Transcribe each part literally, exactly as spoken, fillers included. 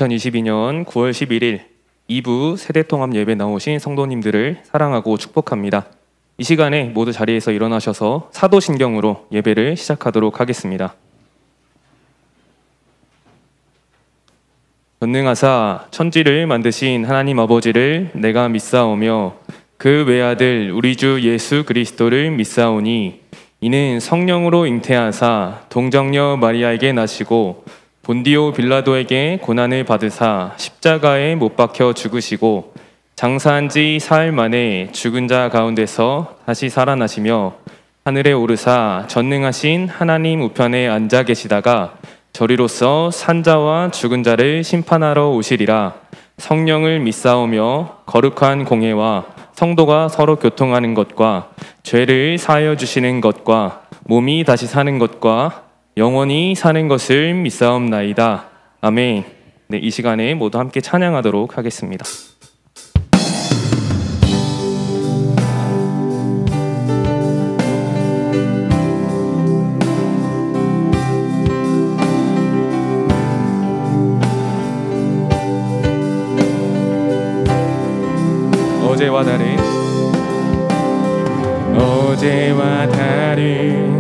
이천이십이 년 구월 십일일 이 부 세대통합 예배 나오신 성도님들을 사랑하고 축복합니다. 이 시간에 모두 자리에서 일어나셔서 사도신경으로 예배를 시작하도록 하겠습니다. 전능하사 천지를 만드신 하나님 아버지를 내가 믿사오며 그 외아들 우리 주 예수 그리스도를 믿사오니 이는 성령으로 잉태하사 동정녀 마리아에게 나시고 본디오 빌라도에게 고난을 받으사 십자가에 못 박혀 죽으시고 장사한 지 사흘 만에 죽은 자 가운데서 다시 살아나시며 하늘에 오르사 전능하신 하나님 우편에 앉아 계시다가 저리로서 산자와 죽은 자를 심판하러 오시리라. 성령을 믿사오며 거룩한 공회와 성도가 서로 교통하는 것과 죄를 사하여 주시는 것과 몸이 다시 사는 것과 영원히 사는 것을 믿사옵나이다. 아멘. 네, 이 시간에 모두 함께 찬양하도록 하겠습니다. 어제와 다른 어제와 다른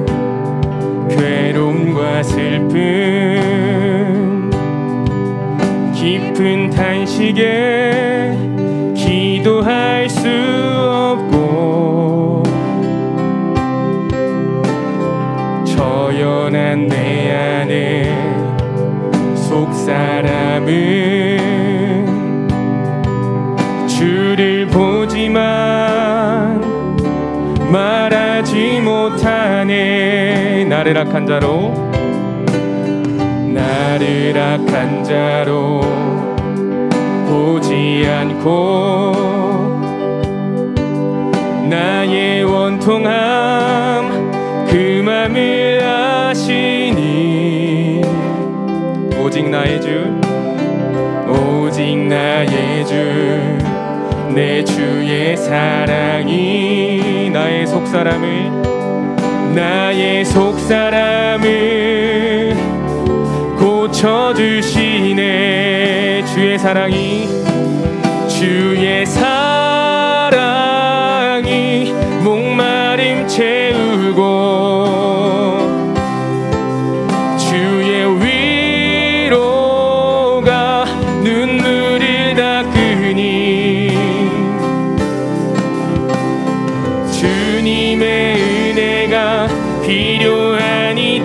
괴로움과 슬픔 깊은 탄식에 기도할 수 없고 처연한 내 안에 속사람은 주를 보지만 말하지 못하네. 나를 악한 자로 나를 악한 자로 보지 않고 나의 원통함 그 맘을 아시니 오직 나의 주 오직 나의 주 내 주의 사랑이 나의 속사람을 나의 속사람을 고쳐주시네. 주의 사랑이 주의 사랑이 목마름 채우고 주의 위로가 눈물을 닦으니 주님의 은혜가 필요한 이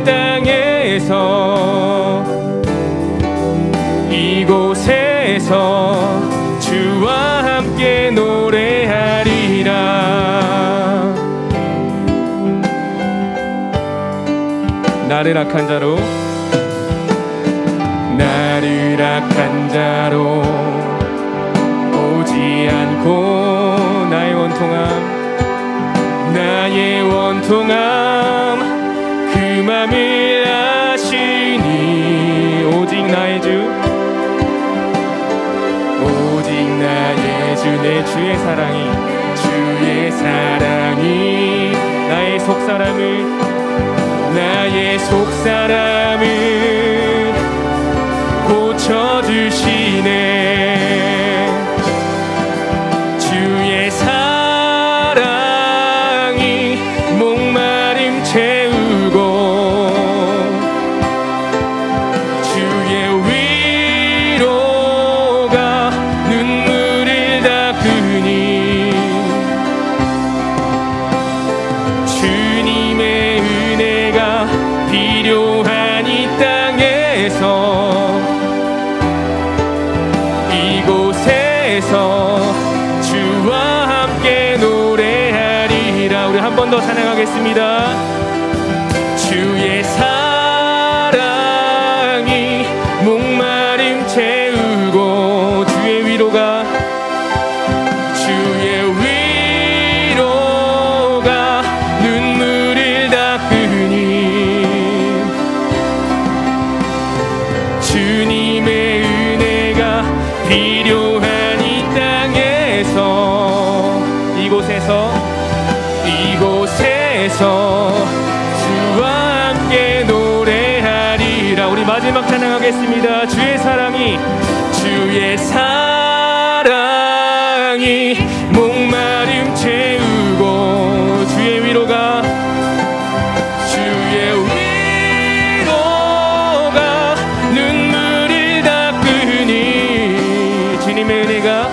땅에서 이곳에서 주와 함께 노래하리라. 나를 악한 자로 나를 악한 자로 보지 않고 나의 원통함 나의 원통함 그 맘을 아시니 오직 나의 주 오직 나의 주 내 주의 사랑이 주의 사랑이 나의 속사람을 나의 속사람을 고쳐주시네. 주의 사랑이 목마름 채우고 주의 위로가 눈물을 닦으니 주님의 은혜가 필요한 이 땅에서 이곳에서 주와 함께 노래하리라. 우리 한 번 더 찬양하겠습니다. 주의 사랑이 목마름 채우고 주의 위로가 주의 위로가 눈물을 닦으니 주님의 은혜가 필요한 이 땅에서 이곳에서 이곳에서 주와 함께 노래하리라. 우리 마지막 찬양하겠습니다. 주의 사랑이 주의 사랑이 목마름 채우고 주의 위로가 주의 위로가 눈물을 닦으니 주님의 은혜가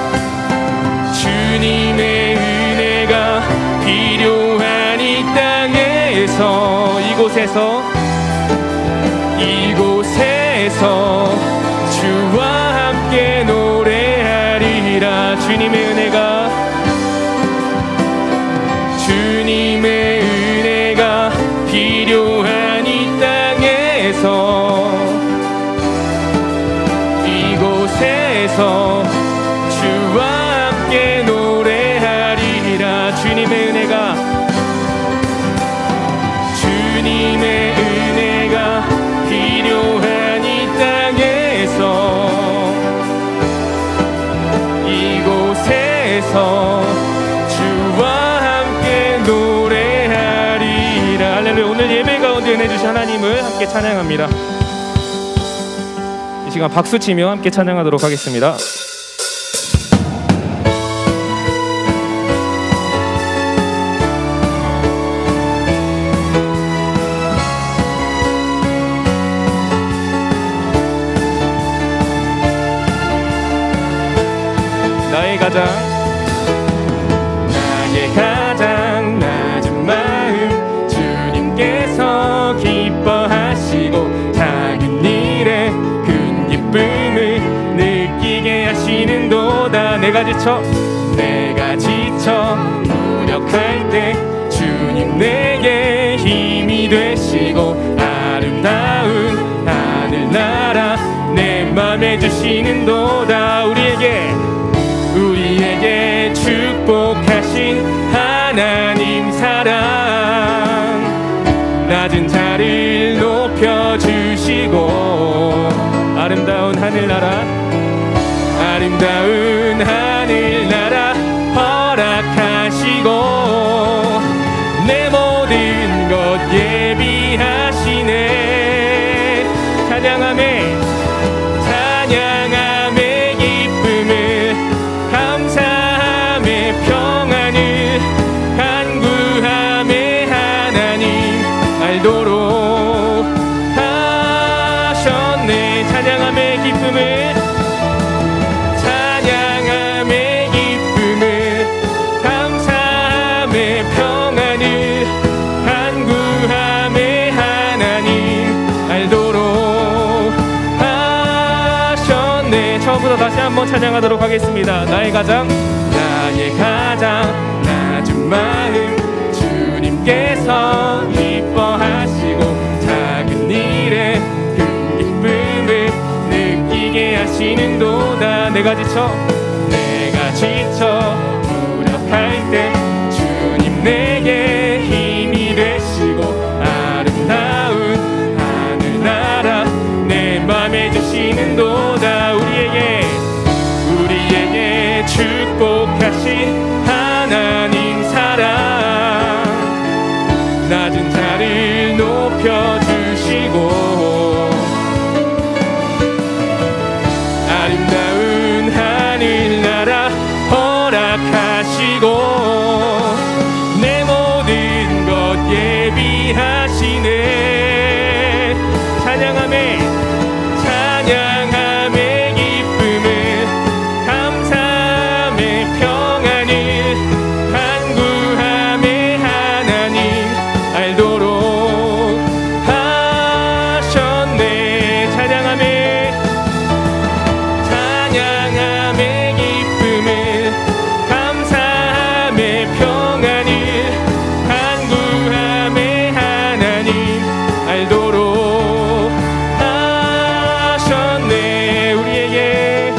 주님의 은혜가 필요한 이 땅에서 이곳에서 이곳에서 주와 함께 노래하리라. 주님의 은혜가 주님의 은혜가 필요한 이 땅에서 이곳에서 주와 함께 노래하리라. 주님의 은혜가 주님의 은혜가 필요한 이 땅에서 이곳에서 주와 함께 노래하리라. 할렐루야. 오늘 예배 가운데 은혜 주신 하나님을 함께 찬양합니다. 이 시간 박수치며 함께 찬양하도록 하겠습니다. 나의 가장 나의 가장 낮은 마음 주님께서 기뻐하시고 작은 일에 큰 기쁨을 느끼게 하시는도다. 내가 지쳐 내가 지쳐 무력할 때 주님 내게 힘이 되시고 아름다운 하늘나라 내 맘에 주시는도다. 우리에게 우리에게 축복하신 하나님 사랑 낮은 자를 높여주시고 아름다운 하늘나라 아름다운 하늘나라 허락하시고 내 모든 것 예비하시네. 찬양하며 찬양함의 기쁨을 감사함의 평안을 간구함의 하나님 알도록 하셨네. 찬양함의 기쁨을 찬양함의 기쁨을 감사함의 평안을 간구함의 하나님 알도록 하셨네. 처음부터 다시 한번 찬양하도록 하겠습니다. 나의 가장 나의 가장 낮은 마음 주님께서 기뻐하시고 작은 일에 큰 기쁨을 느끼게 하시는도다. 내가 지쳐 내가 지쳐 무력할 때 주님 내게 힘이 되시고 아름다운 하늘나라 내 맘에 주시는도다. 우리에게 우리에게 축복하신 하나님 사랑 낮은 자를 높여주시고 아름다운 하늘나라 허락하시고 내 모든 것 예비하시네. 찬양하며 찬양함의 기쁨을 감사함의 평안을 간구함의 하나님 알도록 하셨네. 찬양하며 찬양함의 기쁨을 감사함의 평안을 간구함의 하나님 알도록 하셨네. 우리에게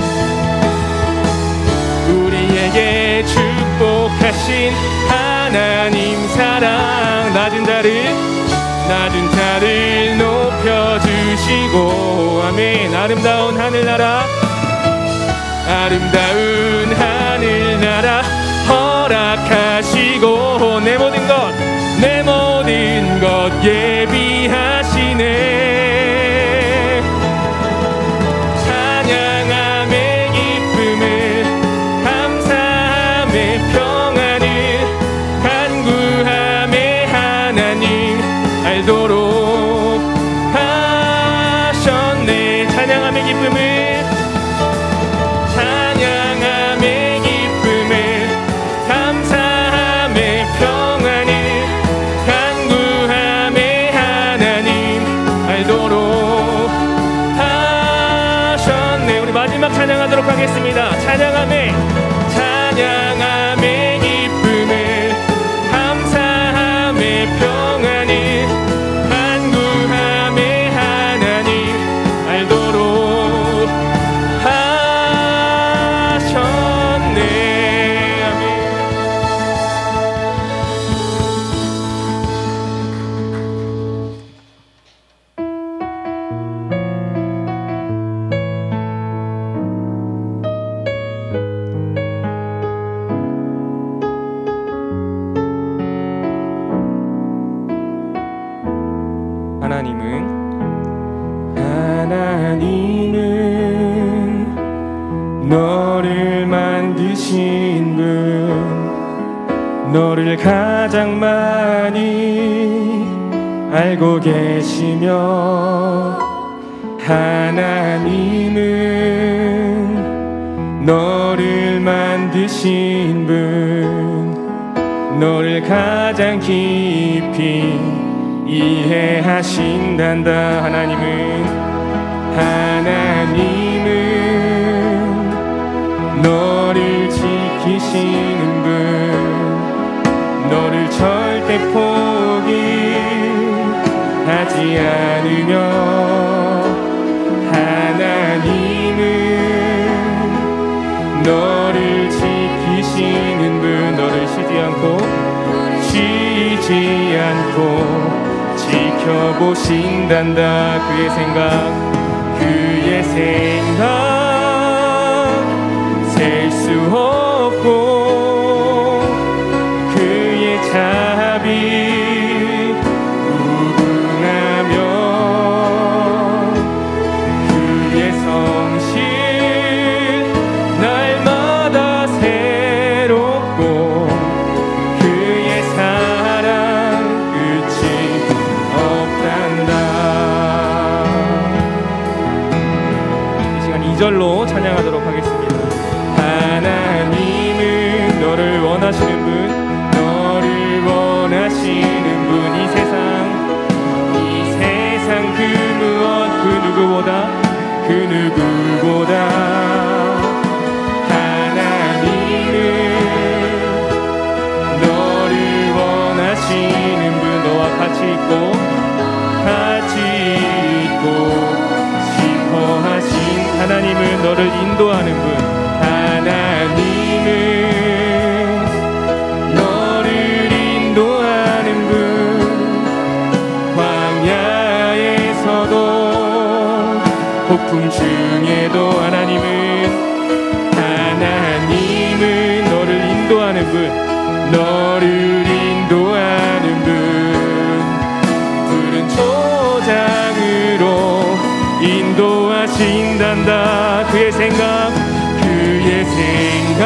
우리에게 축복하신 하나님 사랑 낮은 자를 낮은 자를 높여주시고 아멘. 아름다운 하늘나라 아름다운 하늘나라 허락하시고 내 모든 것 내 모든 것 예비하시네. 찬양함의 하겠습니다. 찬양함에 찬양함에 기쁨을 감사함에 평안을 간구함에 하나님 알도록 하셨네. 하나님은 하나님은 너를 만드신 분, 너를 가장 많이 알고 계시며, 하나님은 너를 만드신 분, 너를 가장 깊이 이해하신단다. 하나님은 하나님은 너를 지키시는 분, 너를 절대 포기하지 않으며, 하나님은 너를 지키시는 분, 너를 쉬지 않고 쉬지 않고 지켜보신단다. 그의 생각 그의 생각 셀 수 없고, 그의 자비 무궁하며, 그의 성실 날마다 새롭고, 그의 사랑 끝이 없단다. 이 시간 이 절로 찬양하도록 하겠습니다. 하나님은 너를 원하시는 분, 너를 원하시는 분, 이 세상 이 세상 그 무엇 그 누구보다 그 누구보다 하나님은 너를 원하시는 분, 너와 같이 있고 같이 있고 싶어 하신 하나님은 너를 인도하는 분, 하나님은 너를 인도하는 분, 광야에서도 폭풍 중에도 하나님은 하나님은 너를 인도하는 분, 너를 인도하는 분, 푸른 초장으로 인도하신단다. 그의 생각 그의 생각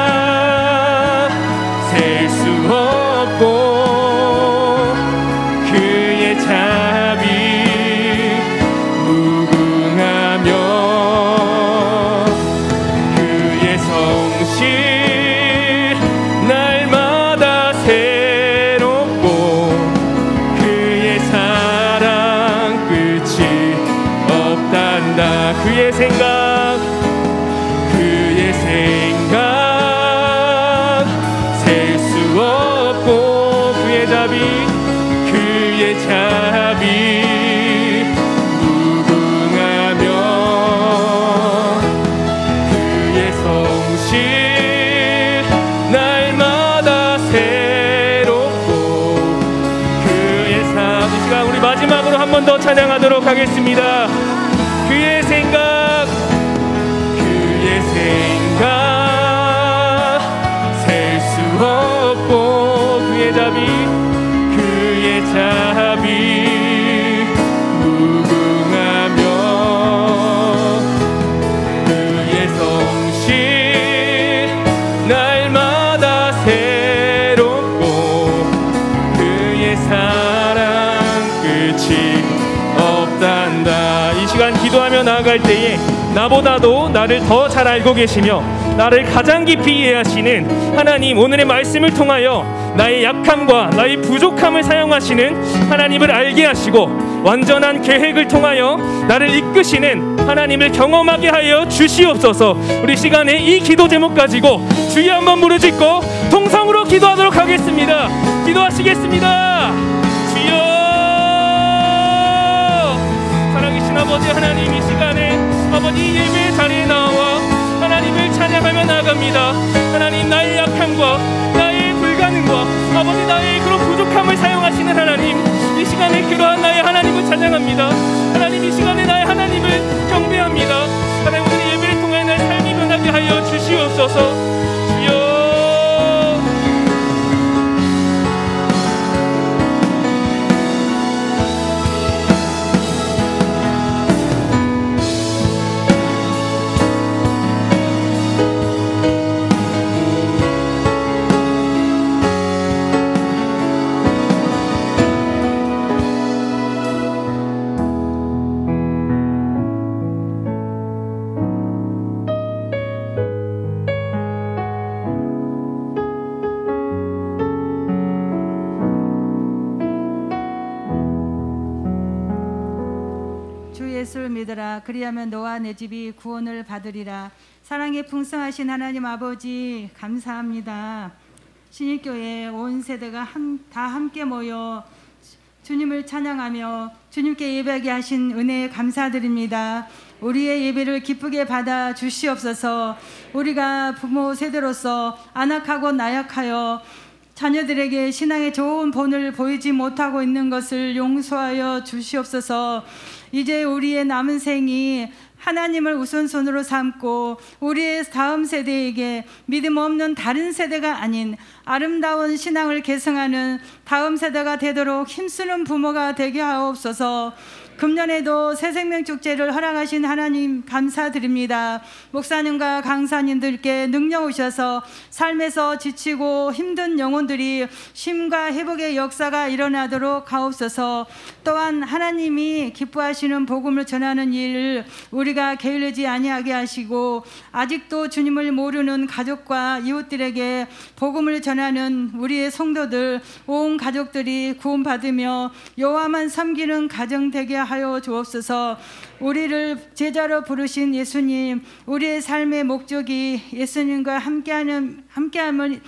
셀 수 없고, 그의 자비 무궁하며, 그의 성실 날마다 새롭고, 그의 사랑 끝이 없단다. 그의 생각 그의 생각 셀 수 없고, 그의 자비 그의 자비 무궁하며, 그의 성실 날마다 새롭고, 그의 삶. 이 시간 우리 마지막으로 한 번 더 찬양하도록 하겠습니다. 그의 생각 그의 생각 셀 수 없고, 그의 자비 그의 자비 무궁하며, 그의 성실 날마다 새롭고, 그의 사랑 끝이 없단다. 이 시간 기도하며 나아갈 때에 나보다도 나를 더 잘 알고 계시며 나를 가장 깊이 이해하시는 하나님, 오늘의 말씀을 통하여 나의 약함과 나의 부족함을 사용하시는 하나님을 알게 하시고, 완전한 계획을 통하여 나를 이끄시는 하나님을 경험하게 하여 주시옵소서. 우리 시간에 이 기도 제목 가지고 주여 한번 부르짖고 통성으로 기도하도록 하겠습니다. 기도하시겠습니다. 주여. 살아계신 아버지 하나님, 이 시간에 아버지 예배 자리에 나와 하나님을 찬양하며 나아갑니다. 하나님, 나의 약함과 나의 불가능과 아버지 나의 그런 부족함을 사용하시는 하나님, 이 시간에 그러한 나의 하나님을 찬양합니다. 하나님, 이 시간에 나의 하나님을 경배합니다. 하나님, 오늘 예배를 통해 나의 삶이 변하게 하여 주시옵소서. 주여. 예수를 믿으라. 그리하면 너와 내 집이 구원을 받으리라. 사랑에 풍성하신 하나님 아버지, 감사합니다. 신일교회 온 세대가 한, 다 함께 모여 주님을 찬양하며 주님께 예배하게 하신 은혜에 감사드립니다. 우리의 예배를 기쁘게 받아 주시옵소서. 우리가 부모 세대로서 안악하고 나약하여 자녀들에게 신앙의 좋은 본을 보이지 못하고 있는 것을 용서하여 주시옵소서. 이제 우리의 남은 생이 하나님을 우선순위로 삼고 우리의 다음 세대에게 믿음 없는 다른 세대가 아닌 아름다운 신앙을 계승하는 다음 세대가 되도록 힘쓰는 부모가 되게 하옵소서. 금년에도 새생명축제를 허락하신 하나님 감사드립니다. 목사님과 강사님들께 능력 오셔서 삶에서 지치고 힘든 영혼들이 쉼과 회복의 역사가 일어나도록 하옵소서. 또한 하나님이 기뻐하시는 복음을 전하는 일을 우리가 게을르지 아니하게 하시고 아직도 주님을 모르는 가족과 이웃들에게 복음을 전하는 우리의 성도들 온 가족들이 구원받으며 여호와만 섬기는 가정 되게 하여 주옵소서. 우리를 제자로 부르신 예수님, 우리의 삶의 목적이 예수님과 함께하는 함께함을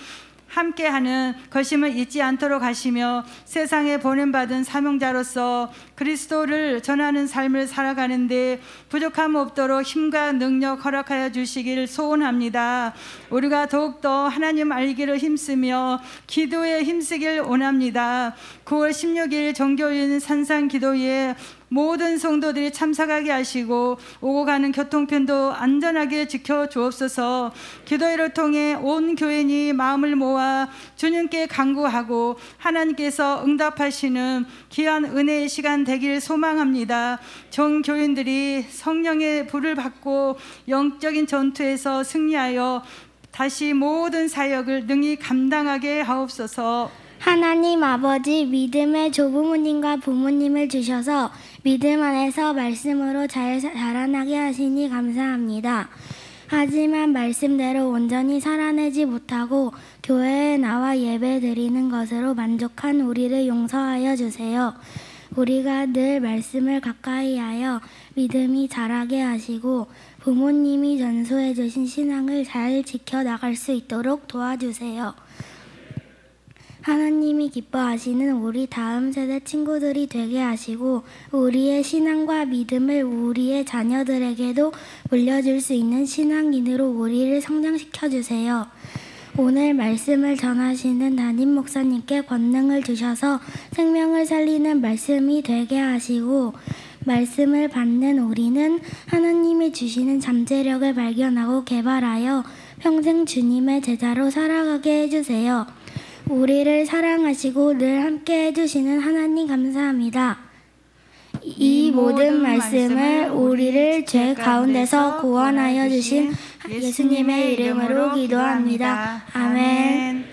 함께하는 것임을 잊지 않도록 하시며 세상에 보냄받은 사명자로서 그리스도를 전하는 삶을 살아가는데 부족함 없도록 힘과 능력 허락하여 주시길 소원합니다. 우리가 더욱더 하나님 알기를 힘쓰며 기도에 힘쓰길 원합니다. 구월 십육일 정교인 산상기도에 모든 성도들이 참석하게 하시고 오고 가는 교통편도 안전하게 지켜주옵소서. 기도회를 통해 온 교인이 마음을 모아 주님께 간구하고 하나님께서 응답하시는 귀한 은혜의 시간 되길 소망합니다. 전 교인들이 성령의 불을 받고 영적인 전투에서 승리하여 다시 모든 사역을 능히 감당하게 하옵소서. 하나님 아버지, 믿음의 조부모님과 부모님을 주셔서 믿음 안에서 말씀으로 잘 자라나게 하시니 감사합니다. 하지만 말씀대로 온전히 살아내지 못하고 교회에 나와 예배 드리는 것으로 만족한 우리를 용서하여 주세요. 우리가 늘 말씀을 가까이 하여 믿음이 자라게 하시고 부모님이 전수해 주신 신앙을 잘 지켜나갈 수 있도록 도와주세요. 하나님이 기뻐하시는 우리 다음 세대 친구들이 되게 하시고 우리의 신앙과 믿음을 우리의 자녀들에게도 물려줄 수 있는 신앙인으로 우리를 성장시켜 주세요. 오늘 말씀을 전하시는 담임 목사님께 권능을 주셔서 생명을 살리는 말씀이 되게 하시고 말씀을 받는 우리는 하나님이 주시는 잠재력을 발견하고 개발하여 평생 주님의 제자로 살아가게 해주세요. 우리를 사랑하시고 늘 함께 해주시는 하나님 감사합니다. 이 모든 말씀을 우리를 죄 가운데서 구원하여 주신 예수님의 이름으로 기도합니다. 아멘.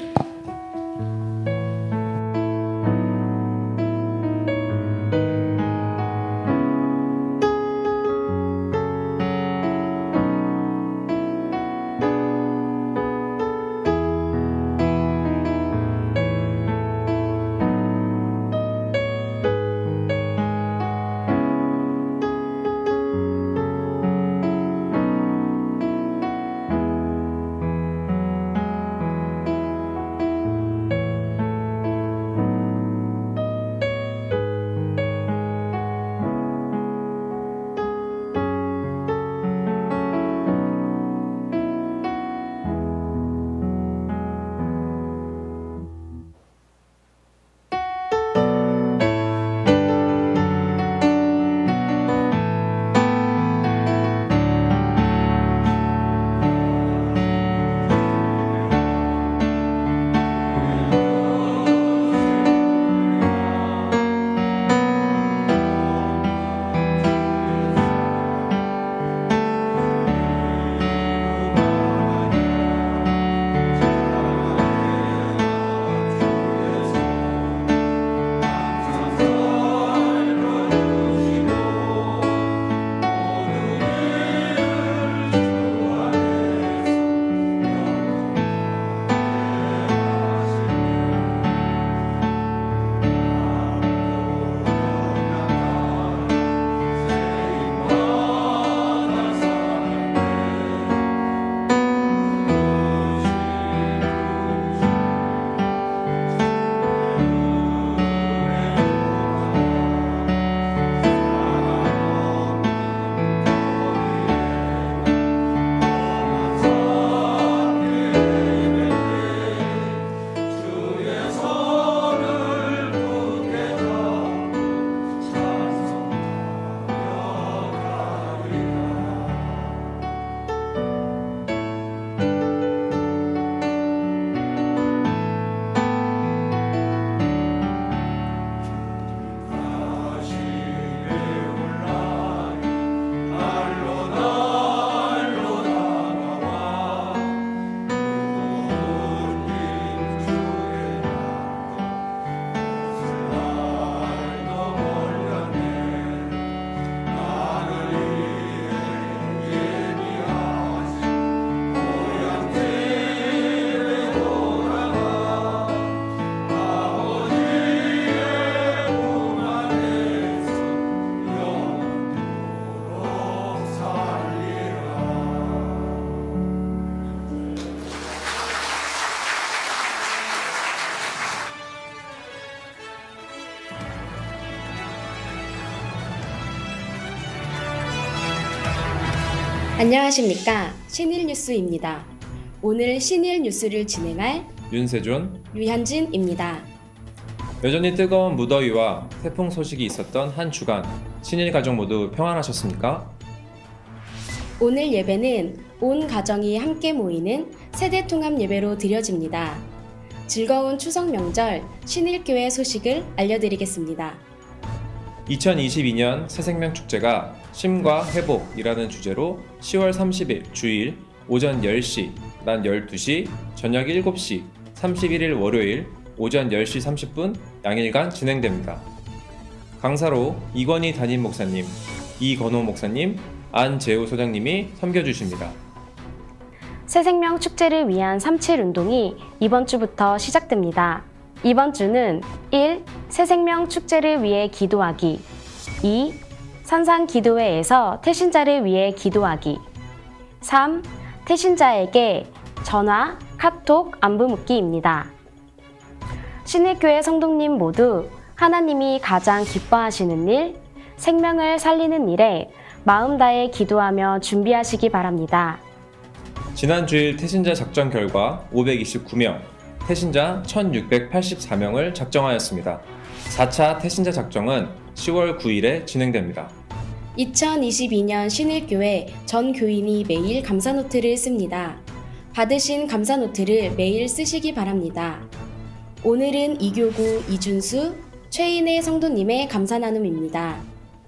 안녕하십니까. 신일뉴스입니다. 오늘 신일뉴스를 진행할 윤세존, 유현진입니다. 여전히 뜨거운 무더위와 태풍 소식이 있었던 한 주간, 신일 가족 모두 평안하셨습니까? 오늘 예배는 온 가정이 함께 모이는 세대통합 예배로 드려집니다. 즐거운 추석 명절 신일교회 소식을 알려드리겠습니다. 이천이십이 년 새생명 축제가 쉼과 회복이라는 주제로 시월 삼십일 주일 오전 열 시, 낮 열두 시, 저녁 일곱 시, 삼십일 일 월요일 오전 열 시 삼십 분 양일간 진행됩니다. 강사로 이권희 담임 목사님, 이건호 목사님, 안재우 소장님이 섬겨주십니다. 새생명 축제를 위한 삼칠 운동이 이번 주부터 시작됩니다. 이번 주는 일. 새생명 축제를 위해 기도하기. 이. 산상기도회에서 태신자를 위해 기도하기. 삼. 태신자에게 전화, 카톡, 안부 묻기입니다. 신일교회 성도님 모두 하나님이 가장 기뻐하시는 일, 생명을 살리는 일에 마음 다해 기도하며 준비하시기 바랍니다. 지난 주일 태신자 작전 결과 오백이십구 명, 태신자 천육백팔십사 명을 작정하였습니다. 사 차 태신자 작정은 시월 구일에 진행됩니다. 이천이십이 년 신일교회 전 교인이 매일 감사노트를 씁니다. 받으신 감사노트를 매일 쓰시기 바랍니다. 오늘은 이교구 이준수, 최인혜 성도님의 감사나눔입니다.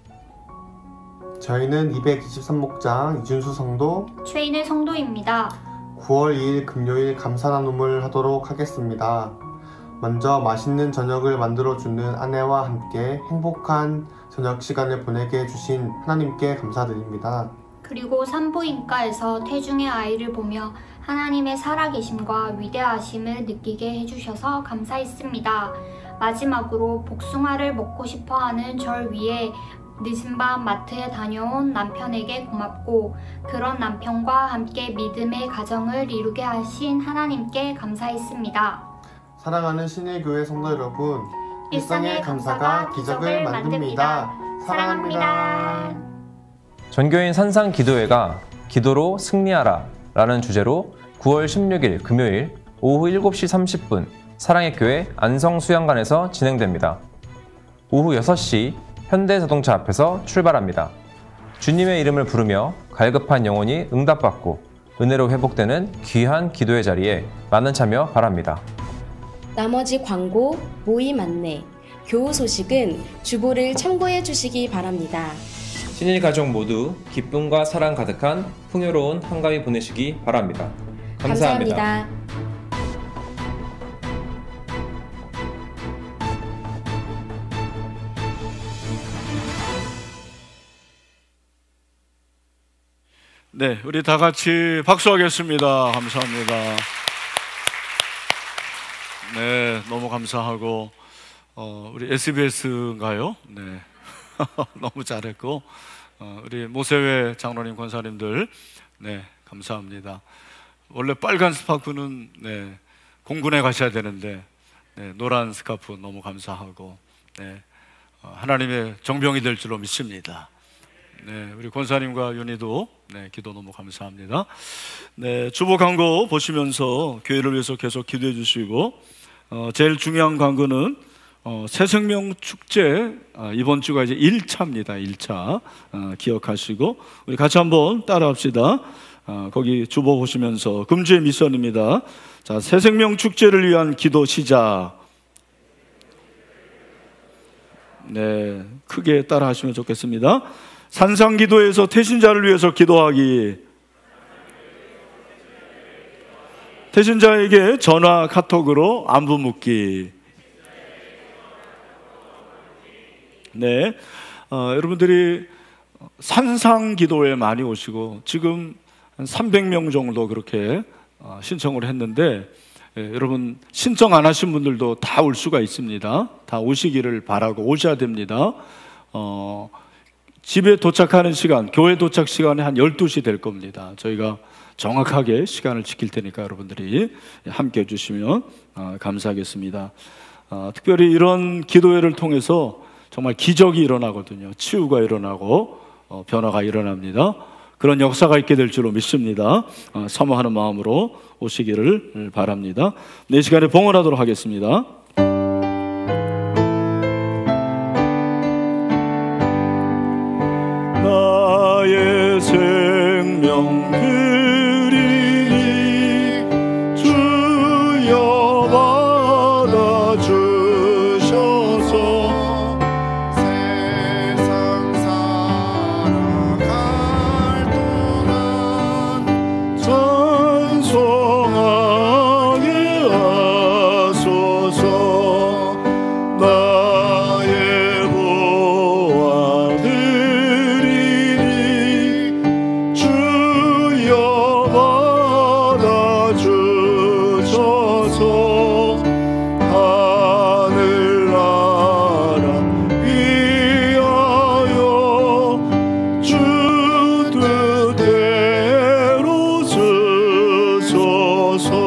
저희는 이백이십삼 목장 이준수 성도, 최인혜 성도입니다. 구월 이일 금요일 감사나눔을 하도록 하겠습니다. 먼저 맛있는 저녁을 만들어주는 아내와 함께 행복한 저녁 시간을 보내게 해주신 하나님께 감사드립니다. 그리고 산부인과에서 태중의 아이를 보며 하나님의 살아계심과 위대하심을 느끼게 해주셔서 감사했습니다. 마지막으로 복숭아를 먹고 싶어하는 절 위에 늦은 밤 마트에 다녀온 남편에게 고맙고 그런 남편과 함께 믿음의 가정을 이루게 하신 하나님께 감사했습니다. 사랑하는 신일교회 성도 여러분, 일상의 감사가 기적을 만듭니다. 사랑합니다. 전교인 산상기도회가 기도로 승리하라 라는 주제로 구월 십육일 금요일 오후 일곱 시 삼십 분 사랑의 교회 안성수양관에서 진행됩니다. 오후 여섯 시 현대자동차 앞에서 출발합니다. 주님의 이름을 부르며 갈급한 영혼이 응답받고 은혜로 회복되는 귀한 기도의 자리에 많은 참여 바랍니다. 나머지 광고, 모임 안내, 교우 소식은 주보를 참고해 주시기 바랍니다. 신일 가족 모두 기쁨과 사랑 가득한 풍요로운 한가위 보내시기 바랍니다. 감사합니다. 감사합니다. 네, 우리 다 같이 박수하겠습니다. 감사합니다. 네, 너무 감사하고 어, 우리 에스비에스인가요? 네, 너무 잘했고 어, 우리 모세회 장로님 권사님들 네, 감사합니다. 원래 빨간 스카프는 네, 공군에 가셔야 되는데 네, 노란 스카프 너무 감사하고 네, 어, 하나님의 정병이 될 줄로 믿습니다. 네, 우리 권사님과 윤희도 네, 기도 너무 감사합니다. 네, 주보 광고 보시면서 교회를 위해서 계속 기도해 주시고 어, 제일 중요한 광고는 어, 새생명 축제 어, 이번 주가 이제 일 차입니다. 일 차 어, 기억하시고 우리 같이 한번 따라합시다. 어, 거기 주보 보시면서 금주의 미션입니다. 자, 새생명 축제를 위한 기도 시작. 네, 크게 따라하시면 좋겠습니다. 산상기도에서 태신자를 위해서 기도하기. 태신자에게 전화, 카톡으로 안부 묻기. 네, 어, 여러분들이 산상기도에 많이 오시고 지금 한 삼백 명 정도 그렇게 어, 신청을 했는데 예, 여러분 신청 안 하신 분들도 다 올 수가 있습니다. 다 오시기를 바라고 오셔야 됩니다. 어, 집에 도착하는 시간, 교회 도착 시간이 한 열두 시 될 겁니다. 저희가 정확하게 시간을 지킬 테니까 여러분들이 함께 해주시면 감사하겠습니다. 특별히 이런 기도회를 통해서 정말 기적이 일어나거든요. 치유가 일어나고 변화가 일어납니다. 그런 역사가 있게 될 줄로 믿습니다. 사모하는 마음으로 오시기를 바랍니다. 네, 시간에 봉헌하도록 하겠습니다. 나의 생명 드리니 주여 받아주셔서 세상 살아갈 동안 찬송하게 하소서. 나의 보아 드리니 주여 받아주셔서 하늘나라 위하여 주 뜻대로 쓰소서.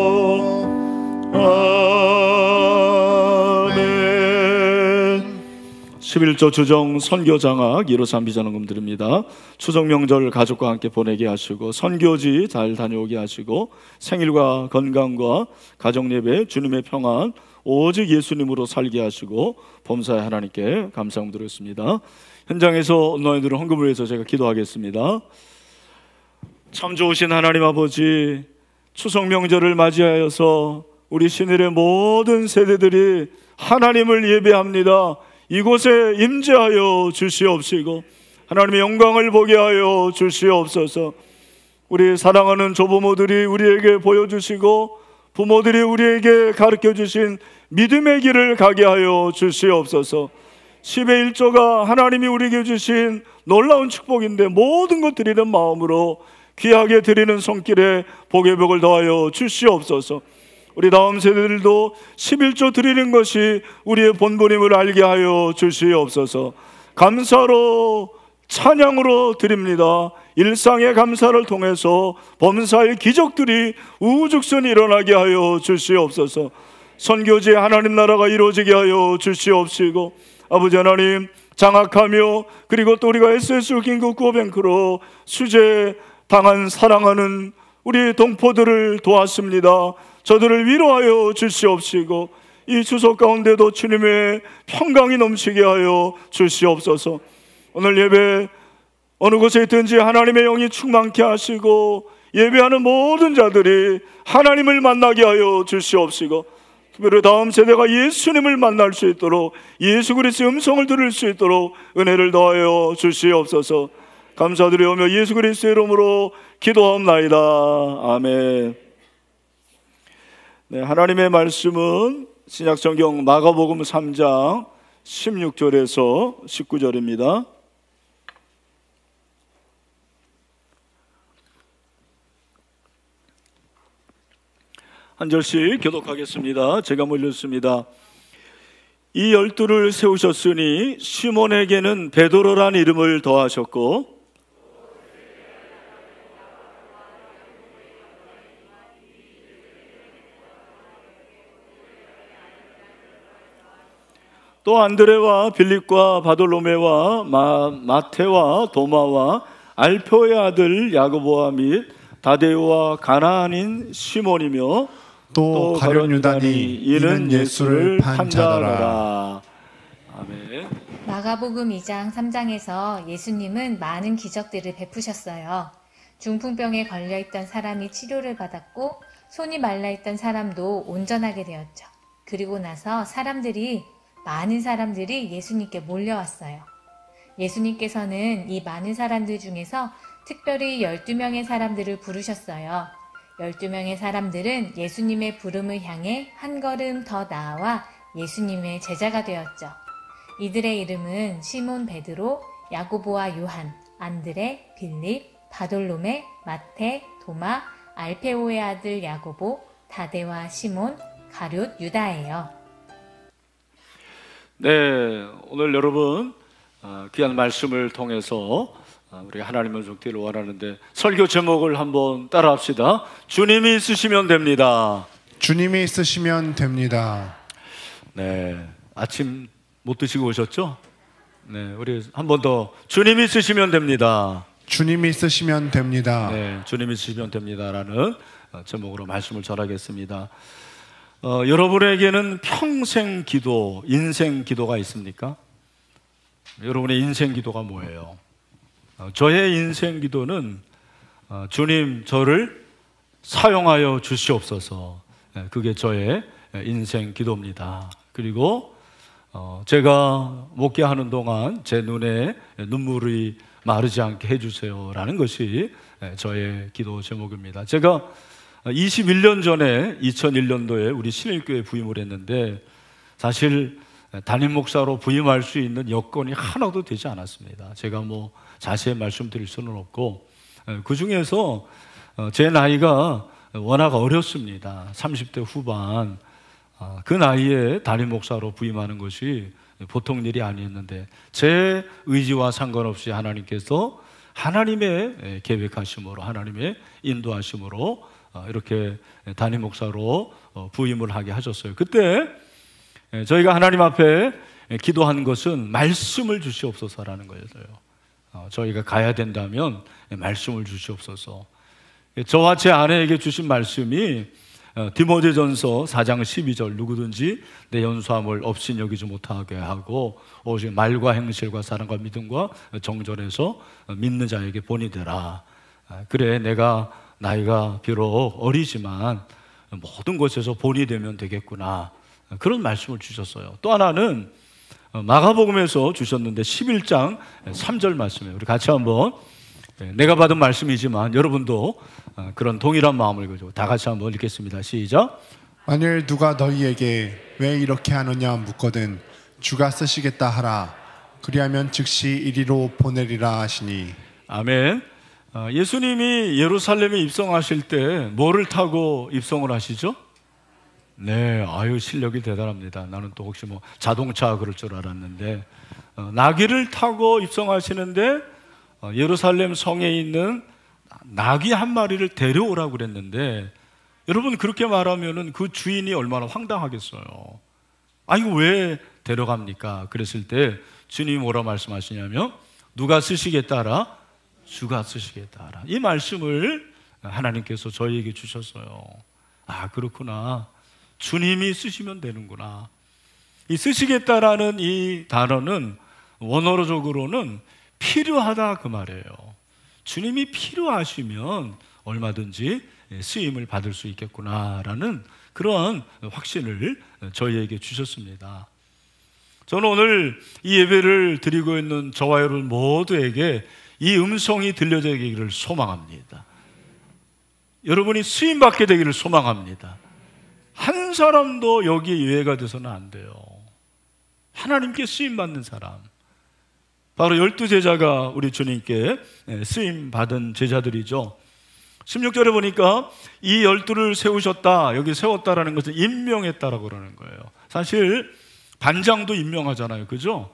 아멘. 십일조 주정 선교장학 이로삼 비전원금 드립니다. 추석 명절 가족과 함께 보내게 하시고 선교지 잘 다녀오게 하시고 생일과 건강과 가정예배 주님의 평안 오직 예수님으로 살게 하시고 범사에 하나님께 감사함 드렸습니다. 현장에서 너희들을 헌금을 위해서 제가 기도하겠습니다. 참 좋으신 하나님 아버지, 추석 명절을 맞이하여서 우리 신일의 모든 세대들이 하나님을 예배합니다. 이곳에 임재하여 주시옵시고 하나님의 영광을 보게 하여 주시옵소서. 우리 사랑하는 조부모들이 우리에게 보여주시고 부모들이 우리에게 가르쳐주신 믿음의 길을 가게 하여 주시옵소서. 십의 일조가 하나님이 우리에게 주신 놀라운 축복인데 모든 것 드리는 마음으로 귀하게 드리는 손길에 복의 벽을 더하여 주시옵소서. 우리 다음 세대들도 십일조 드리는 것이 우리의 본분임을 알게 하여 주시옵소서. 감사로 찬양으로 드립니다. 일상의 감사를 통해서 범사의 기적들이 우후죽순 일어나게 하여 주시옵소서. 선교지의 하나님 나라가 이루어지게 하여 주시옵시고 아버지 하나님, 장악하며 그리고 또 우리가 에스에스 긴급 구호뱅크로 수재 당한 사랑하는 우리 동포들을 도왔습니다. 저들을 위로하여 주시옵시고 이 추석 가운데도 주님의 평강이 넘치게 하여 주시옵소서. 오늘 예배 어느 곳에 있든지 하나님의 영이 충만케 하시고 예배하는 모든 자들이 하나님을 만나게 하여 주시옵시고 특별히 다음 세대가 예수님을 만날 수 있도록 예수 그리스도의 음성을 들을 수 있도록 은혜를 더하여 주시옵소서. 감사드리오며 예수 그리스도의 이름으로 기도하옵나이다. 아멘. 네, 하나님의 말씀은 신약성경 마가복음 삼 장 십육 절에서 십구 절입니다. 한 절씩 교독하겠습니다. 제가 몰렸습니다. 이 열두를 세우셨으니 시몬에게는 베드로란 이름을 더하셨고 또 안드레와 빌립과 바돌로메와 마, 마테와 도마와 알표의 아들 야고보와 및 다데오와 가나안인 시몬이며 또 가룟 유다니 이는 예수를 판자더라. 아멘. 마가복음 이 장 삼 장에서 예수님은 많은 기적들을 베푸셨어요. 중풍병에 걸려있던 사람이 치료를 받았고 손이 말라있던 사람도 온전하게 되었죠. 그리고 나서 사람들이 많은 사람들이 예수님께 몰려왔어요. 예수님께서는 이 많은 사람들 중에서 특별히 열두 명의 사람들을 부르셨어요. 열두 명의 사람들은 예수님의 부름을 향해 한 걸음 더 나아와 예수님의 제자가 되었죠. 이들의 이름은 시몬 베드로, 야고보와 요한, 안드레, 빌립, 바돌로메, 마테, 도마, 알페오의 아들 야고보, 다데와 시몬, 가룟 유다예요. 네, 오늘 여러분 귀한 말씀을 통해서 우리 하나님을 뵙기를 원하는데 설교 제목을 한번 따라합시다. 주님이 있으시면 됩니다. 주님이 있으시면 됩니다. 네, 아침 못 드시고 오셨죠? 네, 우리 한 번 더 주님이 있으시면 됩니다. 주님이 쓰시면 됩니다. 네, 주님이 쓰시면 됩니다라는 제목으로 말씀을 전하겠습니다. 어, 여러분에게는 평생 기도, 인생 기도가 있습니까? 여러분의 인생 기도가 뭐예요? 어, 저의 인생 기도는 어, 주님 저를 사용하여 주시옵소서. 네, 그게 저의 인생 기도입니다. 그리고 어, 제가 목회하는 동안 제 눈에 눈물이 마르지 않게 해주세요라는 것이 저의 기도 제목입니다. 제가 이십일 년 전에 이천일 년도에 우리 신일교회 부임을 했는데 사실 담임 목사로 부임할 수 있는 여건이 하나도 되지 않았습니다. 제가 뭐 자세히 말씀드릴 수는 없고 그 중에서 제 나이가 워낙 어렸습니다. 삼십 대 후반. 그 나이에 담임 목사로 부임하는 것이 보통 일이 아니었는데 제 의지와 상관없이 하나님께서 하나님의 계획하심으로 하나님의 인도하심으로 이렇게 담임 목사로 부임을 하게 하셨어요. 그때 저희가 하나님 앞에 기도한 것은 말씀을 주시옵소서라는 거였어요. 저희가 가야 된다면 말씀을 주시옵소서. 저와 제 아내에게 주신 말씀이 디모데전서 사 장 십이 절 누구든지 내 연수함을 없인 여기지 못하게 하고 오직 말과 행실과 사랑과 믿음과 정절에서 믿는 자에게 본이 되라. 그래 내가 나이가 비록 어리지만 모든 것에서 본이 되면 되겠구나. 그런 말씀을 주셨어요. 또 하나는 마가복음에서 주셨는데 십일 장 삼 절 말씀이에요. 우리 같이 한번 내가 받은 말씀이지만 여러분도 그런 동일한 마음을 가지고 다 같이 한번 읽겠습니다. 시작. 만일 누가 너희에게 왜 이렇게 하느냐 묻거든 주가 쓰시겠다 하라. 그리하면 즉시 이리로 보내리라 하시니. 아멘. 예수님이 예루살렘에 입성하실 때 뭐를 타고 입성을 하시죠? 네, 아유 실력이 대단합니다. 나는 또 혹시 뭐 자동차 그럴 줄 알았는데 나귀를 타고 입성하시는데 예루살렘 성에 있는 나귀 한 마리를 데려오라고 그랬는데 여러분 그렇게 말하면은 그 주인이 얼마나 황당하겠어요. 아 이거 왜 데려갑니까? 그랬을 때 주님이 뭐라 말씀하시냐면 누가 쓰시겠다 하라? 주가 쓰시겠다 하라. 이 말씀을 하나님께서 저희에게 주셨어요. 아 그렇구나. 주님이 쓰시면 되는구나. 이 쓰시겠다라는 이 단어는 원어적으로는 필요하다 그 말이에요. 주님이 필요하시면 얼마든지 쓰임을 받을 수 있겠구나라는 그런 확신을 저희에게 주셨습니다. 저는 오늘 이 예배를 드리고 있는 저와 여러분 모두에게 이 음성이 들려지기를 소망합니다. 여러분이 쓰임받게 되기를 소망합니다. 한 사람도 여기에 예외가 돼서는 안 돼요. 하나님께 쓰임받는 사람, 바로 열두 제자가 우리 주님께 쓰임받은 제자들이죠. 십육 절에 보니까 이 열두를 세우셨다, 여기 세웠다라는 것은 임명했다라고 그러는 거예요. 사실 반장도 임명하잖아요, 그죠?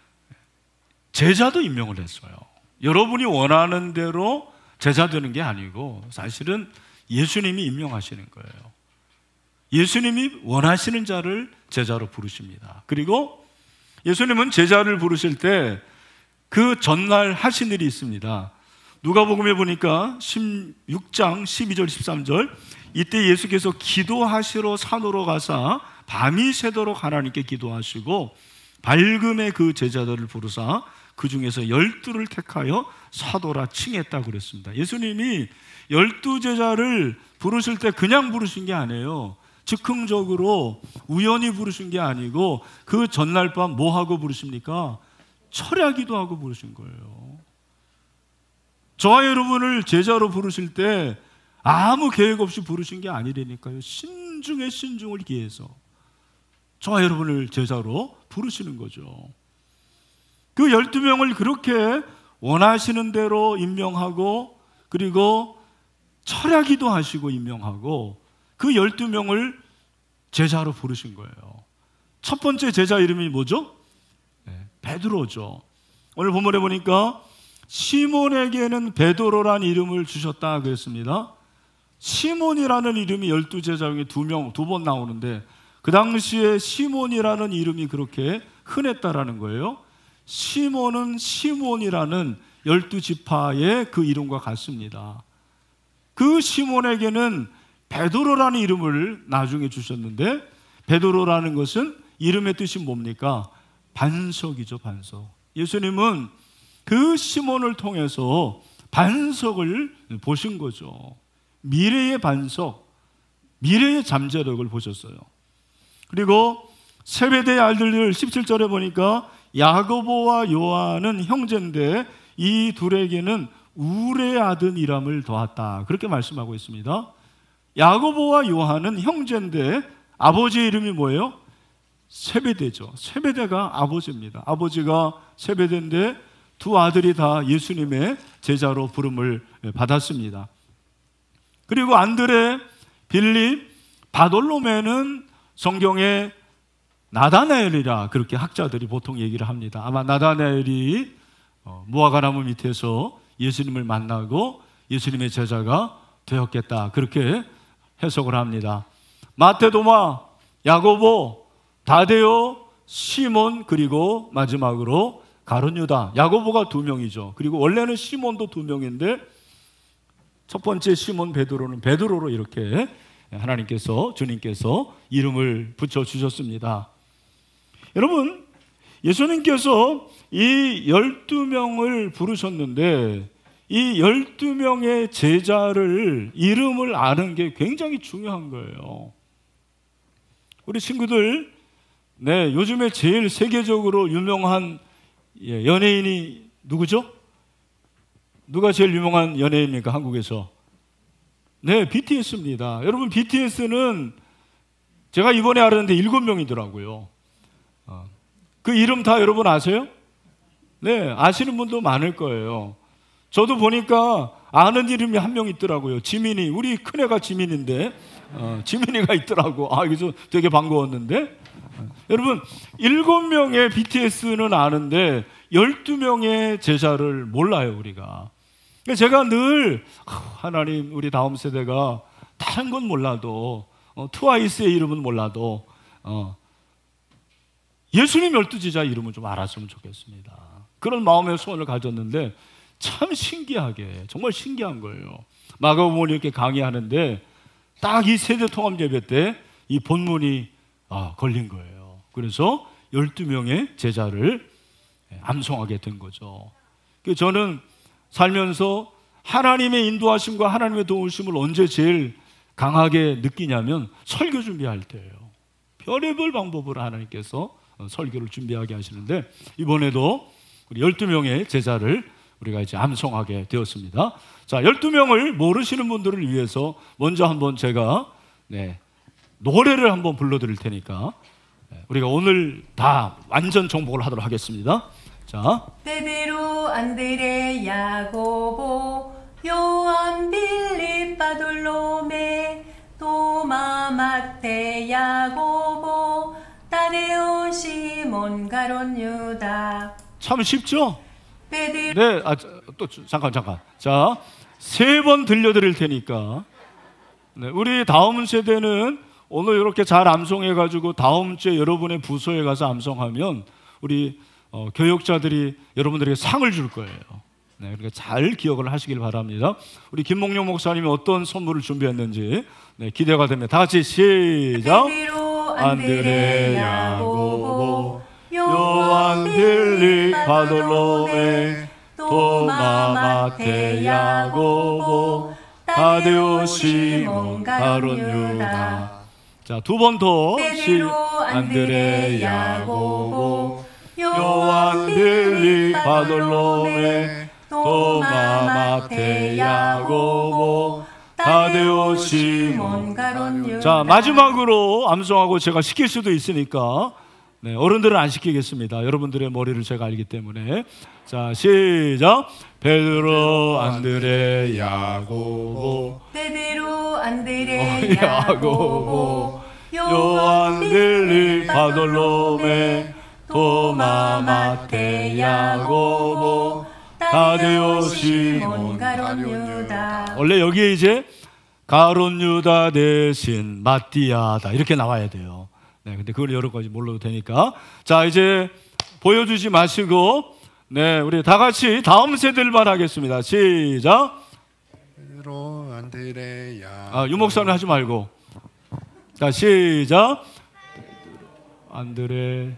제자도 임명을 했어요. 여러분이 원하는 대로 제자 되는 게 아니고 사실은 예수님이 임명하시는 거예요. 예수님이 원하시는 자를 제자로 부르십니다. 그리고 예수님은 제자를 부르실 때 그 전날 하신 일이 있습니다. 누가복음에 보니까 십육 장 십이 절 십삼 절 이때 예수께서 기도하시러 산으로 가사 밤이 새도록 하나님께 기도하시고 밝음에 그 제자들을 부르사 그 중에서 열두를 택하여 사도라 칭했다고 그랬습니다. 예수님이 열두 제자를 부르실 때 그냥 부르신 게 아니에요. 즉흥적으로 우연히 부르신 게 아니고 그 전날 밤 뭐 하고 부르십니까? 철야기도 하고 부르신 거예요. 저와 여러분을 제자로 부르실 때 아무 계획 없이 부르신 게 아니라니까요. 신중에 신중을 기해서 저와 여러분을 제자로 부르시는 거죠. 그 열두 명을 그렇게 원하시는 대로 임명하고 그리고 철야기도 하시고 임명하고 그 열두 명을 제자로 부르신 거예요. 첫 번째 제자 이름이 뭐죠? 네, 베드로죠. 오늘 본문에 보니까 시몬에게는 베드로라는 이름을 주셨다 그랬습니다. 시몬이라는 이름이 열두 제자 중에 두 명, 두 번 나오는데 그 당시에 시몬이라는 이름이 그렇게 흔했다라는 거예요. 시몬은 시몬이라는 열두 지파의 그 이름과 같습니다. 그 시몬에게는 베드로라는 이름을 나중에 주셨는데, 베드로라는 것은 이름의 뜻이 뭡니까? 반석이죠, 반석. 예수님은 그 시몬을 통해서 반석을 보신 거죠. 미래의 반석, 미래의 잠재력을 보셨어요. 그리고 세베대의 아들들 십칠 절에 보니까 야고보와 요한은 형제인데 이 둘에게는 우레 아들이람을 더했다, 그렇게 말씀하고 있습니다. 야고보와 요한은 형제인데 아버지의 이름이 뭐예요? 세베대죠. 세베대가 아버지입니다. 아버지가 세베대인데 두 아들이 다 예수님의 제자로 부름을 받았습니다. 그리고 안드레, 빌립, 바돌로메는 성경에 나다나엘이라 그렇게 학자들이 보통 얘기를 합니다. 아마 나다나엘이 무화과나무 밑에서 예수님을 만나고 예수님의 제자가 되었겠다, 그렇게 해석을 합니다. 마테도마, 야고보, 다데오, 시몬, 그리고 마지막으로 가룟유다. 야고보가 두 명이죠. 그리고 원래는 시몬도 두 명인데 첫 번째 시몬 베드로는 베드로로 이렇게 하나님께서, 주님께서 이름을 붙여주셨습니다. 여러분, 예수님께서 이 열두 명을 부르셨는데 이 열두 명의 제자를 이름을 아는 게 굉장히 중요한 거예요. 우리 친구들, 네, 요즘에 제일 세계적으로 유명한 연예인이 누구죠? 누가 제일 유명한 연예인입니까, 한국에서? 네, 비티에스입니다. 여러분, 비티에스는 제가 이번에 알았는데 일곱 명이더라고요. 그 이름 다 여러분 아세요? 네, 아시는 분도 많을 거예요. 저도 보니까 아는 이름이 한 명 있더라고요. 지민이, 우리 큰애가 지민인데 어, 지민이가 있더라고. 아, 그래서 되게 반가웠는데, 여러분, 일곱 명의 비티에스는 아는데 열두 명의 제자를 몰라요, 우리가. 제가 늘 하나님, 우리 다음 세대가 다른 건 몰라도 어, 트와이스의 이름은 몰라도 어, 예수님 열두 제자 이름은 좀 알았으면 좋겠습니다. 그런 마음의 소원을 가졌는데 참 신기하게, 정말 신기한 거예요. 마가복음을 이렇게 강의하는데 딱 이 세대 통합 예배 때 이 본문이 아, 걸린 거예요. 그래서 열두 명의 제자를 암송하게 된 거죠. 저는 살면서 하나님의 인도하심과 하나님의 도우심을 언제 제일 강하게 느끼냐면 설교 준비할 때예요. 별의별 방법으로 하나님께서 설교를 준비하게 하시는데 이번에도 우리 열두 명의 제자를 우리가 이제 암송하게 되었습니다. 자, 열두 명을 모르시는 분들을 위해서 먼저 한번 제가 네, 노래를 한번 불러드릴 테니까 우리가 오늘 다 완전 정복을 하도록 하겠습니다. 자, 베드로, 안드레, 야고보, 요한, 빌립, 바돌로메, 도마, 마테, 야고보, 다데오, 시몬, 가룟, 유다. 참 쉽죠? 베드로. 네, 아, 또 잠깐 잠깐. 자, 세 번 들려드릴 테니까. 네, 우리 다음 세대는 오늘 이렇게 잘 암송해가지고 다음 주에 여러분의 부서에 가서 암송하면 우리 어, 교육자들이 여러분들에게 상을 줄 거예요. 네, 그러니까 잘 기억을 하시길 바랍니다. 우리 김몽룡 목사님이 어떤 선물을 준비했는지 네, 기대가 됩니다. 다 같이 시작. 베드로, 안드레, 야고보, 요한, 빌립, 바돌로메, 도마, 마테, 야고보, 다데오, 시몬, 가룟, 유다. 자, 두 번 더. 베드로, 안드레, 야고보, 요한, 빌립, 바돌로메, 도마, 마테, 야고보, 다데오, 시몬, 가룟, 유다. 자, 마지막으로 암송하고 제가 시킬 수도 있으니까 네, 어른들은 안 시키겠습니다. 여러분들의 머리를 제가 알기 때문에. 자, 시작. 베드로, 안드레, 야고보, 베드로, 안드레, 어, 야고보, 요한, 빌립, 바돌로메, 도마, 마테, 야고보, 다데오, 시몬, 가룟, 유다. 원래 여기에 이제 가룟, 유다 대신 마띠아다 이렇게 나와야 돼요. 네, 근데 그걸 여러 가지 몰라도 되니까. 자, 이제 보여주지 마시고 네, 우리 다 같이 다음 세대를 말하겠습니다. 시작. 베드로, 안드레, 야고보. 아, 유목사는 하지 말고. 자, 시작. 안드레,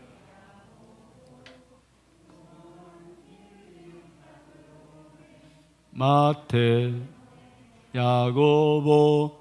마태, 야고보.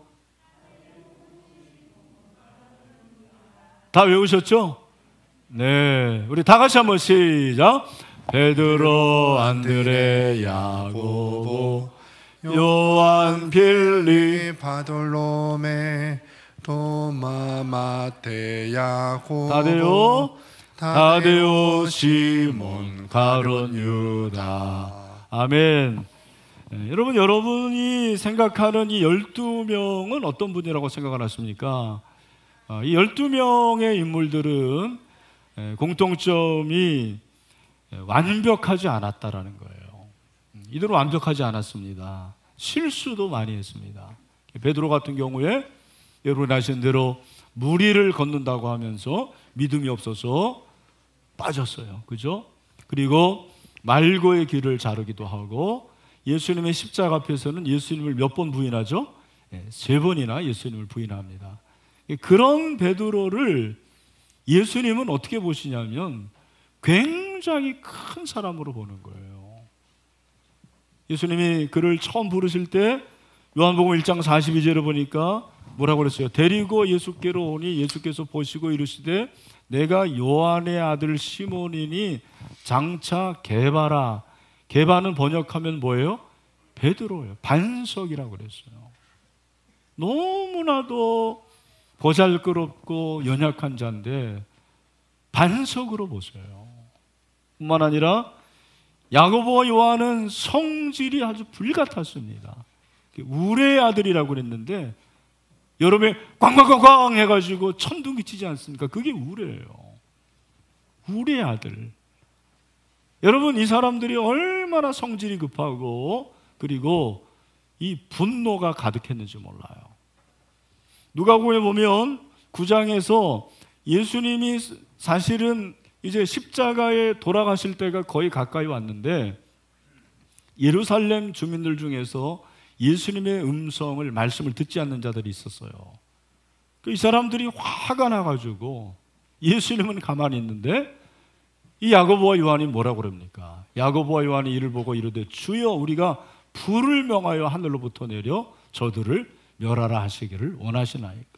다 외우셨죠? 네, 우리 다 같이 한번 시작. 베드로, 안드레, 야고보, 요한, 빌립, 바돌로메, 도마, 마테, 야고보, 다데오, 다데오, 시몬, 가룟, 유다. 아멘. 네, 여러분, 여러분이 생각하는 이 열두 명은 어떤 분이라고 생각을 하십니까? 어, 이 열두 명의 인물들은 에, 공통점이 에, 완벽하지 않았다라는 거예요. 이들은 완벽하지 않았습니다. 실수도 많이 했습니다. 베드로 같은 경우에 여러분 아시는 대로 무리를 걷는다고 하면서 믿음이 없어서 빠졌어요. 그죠? 그리고 말고의 길을 자르기도 하고 예수님의 십자가 앞에서는 예수님을 몇 번 부인하죠? 네, 세 번이나 예수님을 부인합니다. 그런 베드로를 예수님은 어떻게 보시냐면 굉장히 큰 사람으로 보는 거예요. 예수님이 그를 처음 부르실 때 요한복음 일 장 사십이 절에 보니까 뭐라고 그랬어요? 데리고 예수께로 오니 예수께서 보시고 이르시되 내가 요한의 아들 시몬이니 장차 게바라. 게바는 번역하면 뭐예요? 베드로예요. 반석이라고 그랬어요. 너무나도 보잘것없고 연약한 자인데 반석으로 보세요. 뿐만 아니라 야고보와 요한은 성질이 아주 불같았습니다. 우레의 아들이라고 그랬는데 여름에 꽝꽝꽝꽝 해가지고 천둥이 치지 않습니까? 그게 우레예요. 우레의 아들. 여러분, 이 사람들이 얼마나 성질이 급하고 그리고 이 분노가 가득했는지 몰라요. 누가복음에 보면 구 장에서 예수님이 사실은 이제 십자가에 돌아가실 때가 거의 가까이 왔는데 예루살렘 주민들 중에서 예수님의 음성을 말씀을 듣지 않는 자들이 있었어요. 이 사람들이 화가 나가지고 예수님은 가만히 있는데 이 야고보와 요한이 뭐라고 그럽니까? 야고보와 요한이 이를 보고 이르되 주여 우리가 불을 명하여 하늘로부터 내려 저들을 멸하라 하시기를 원하시나이까?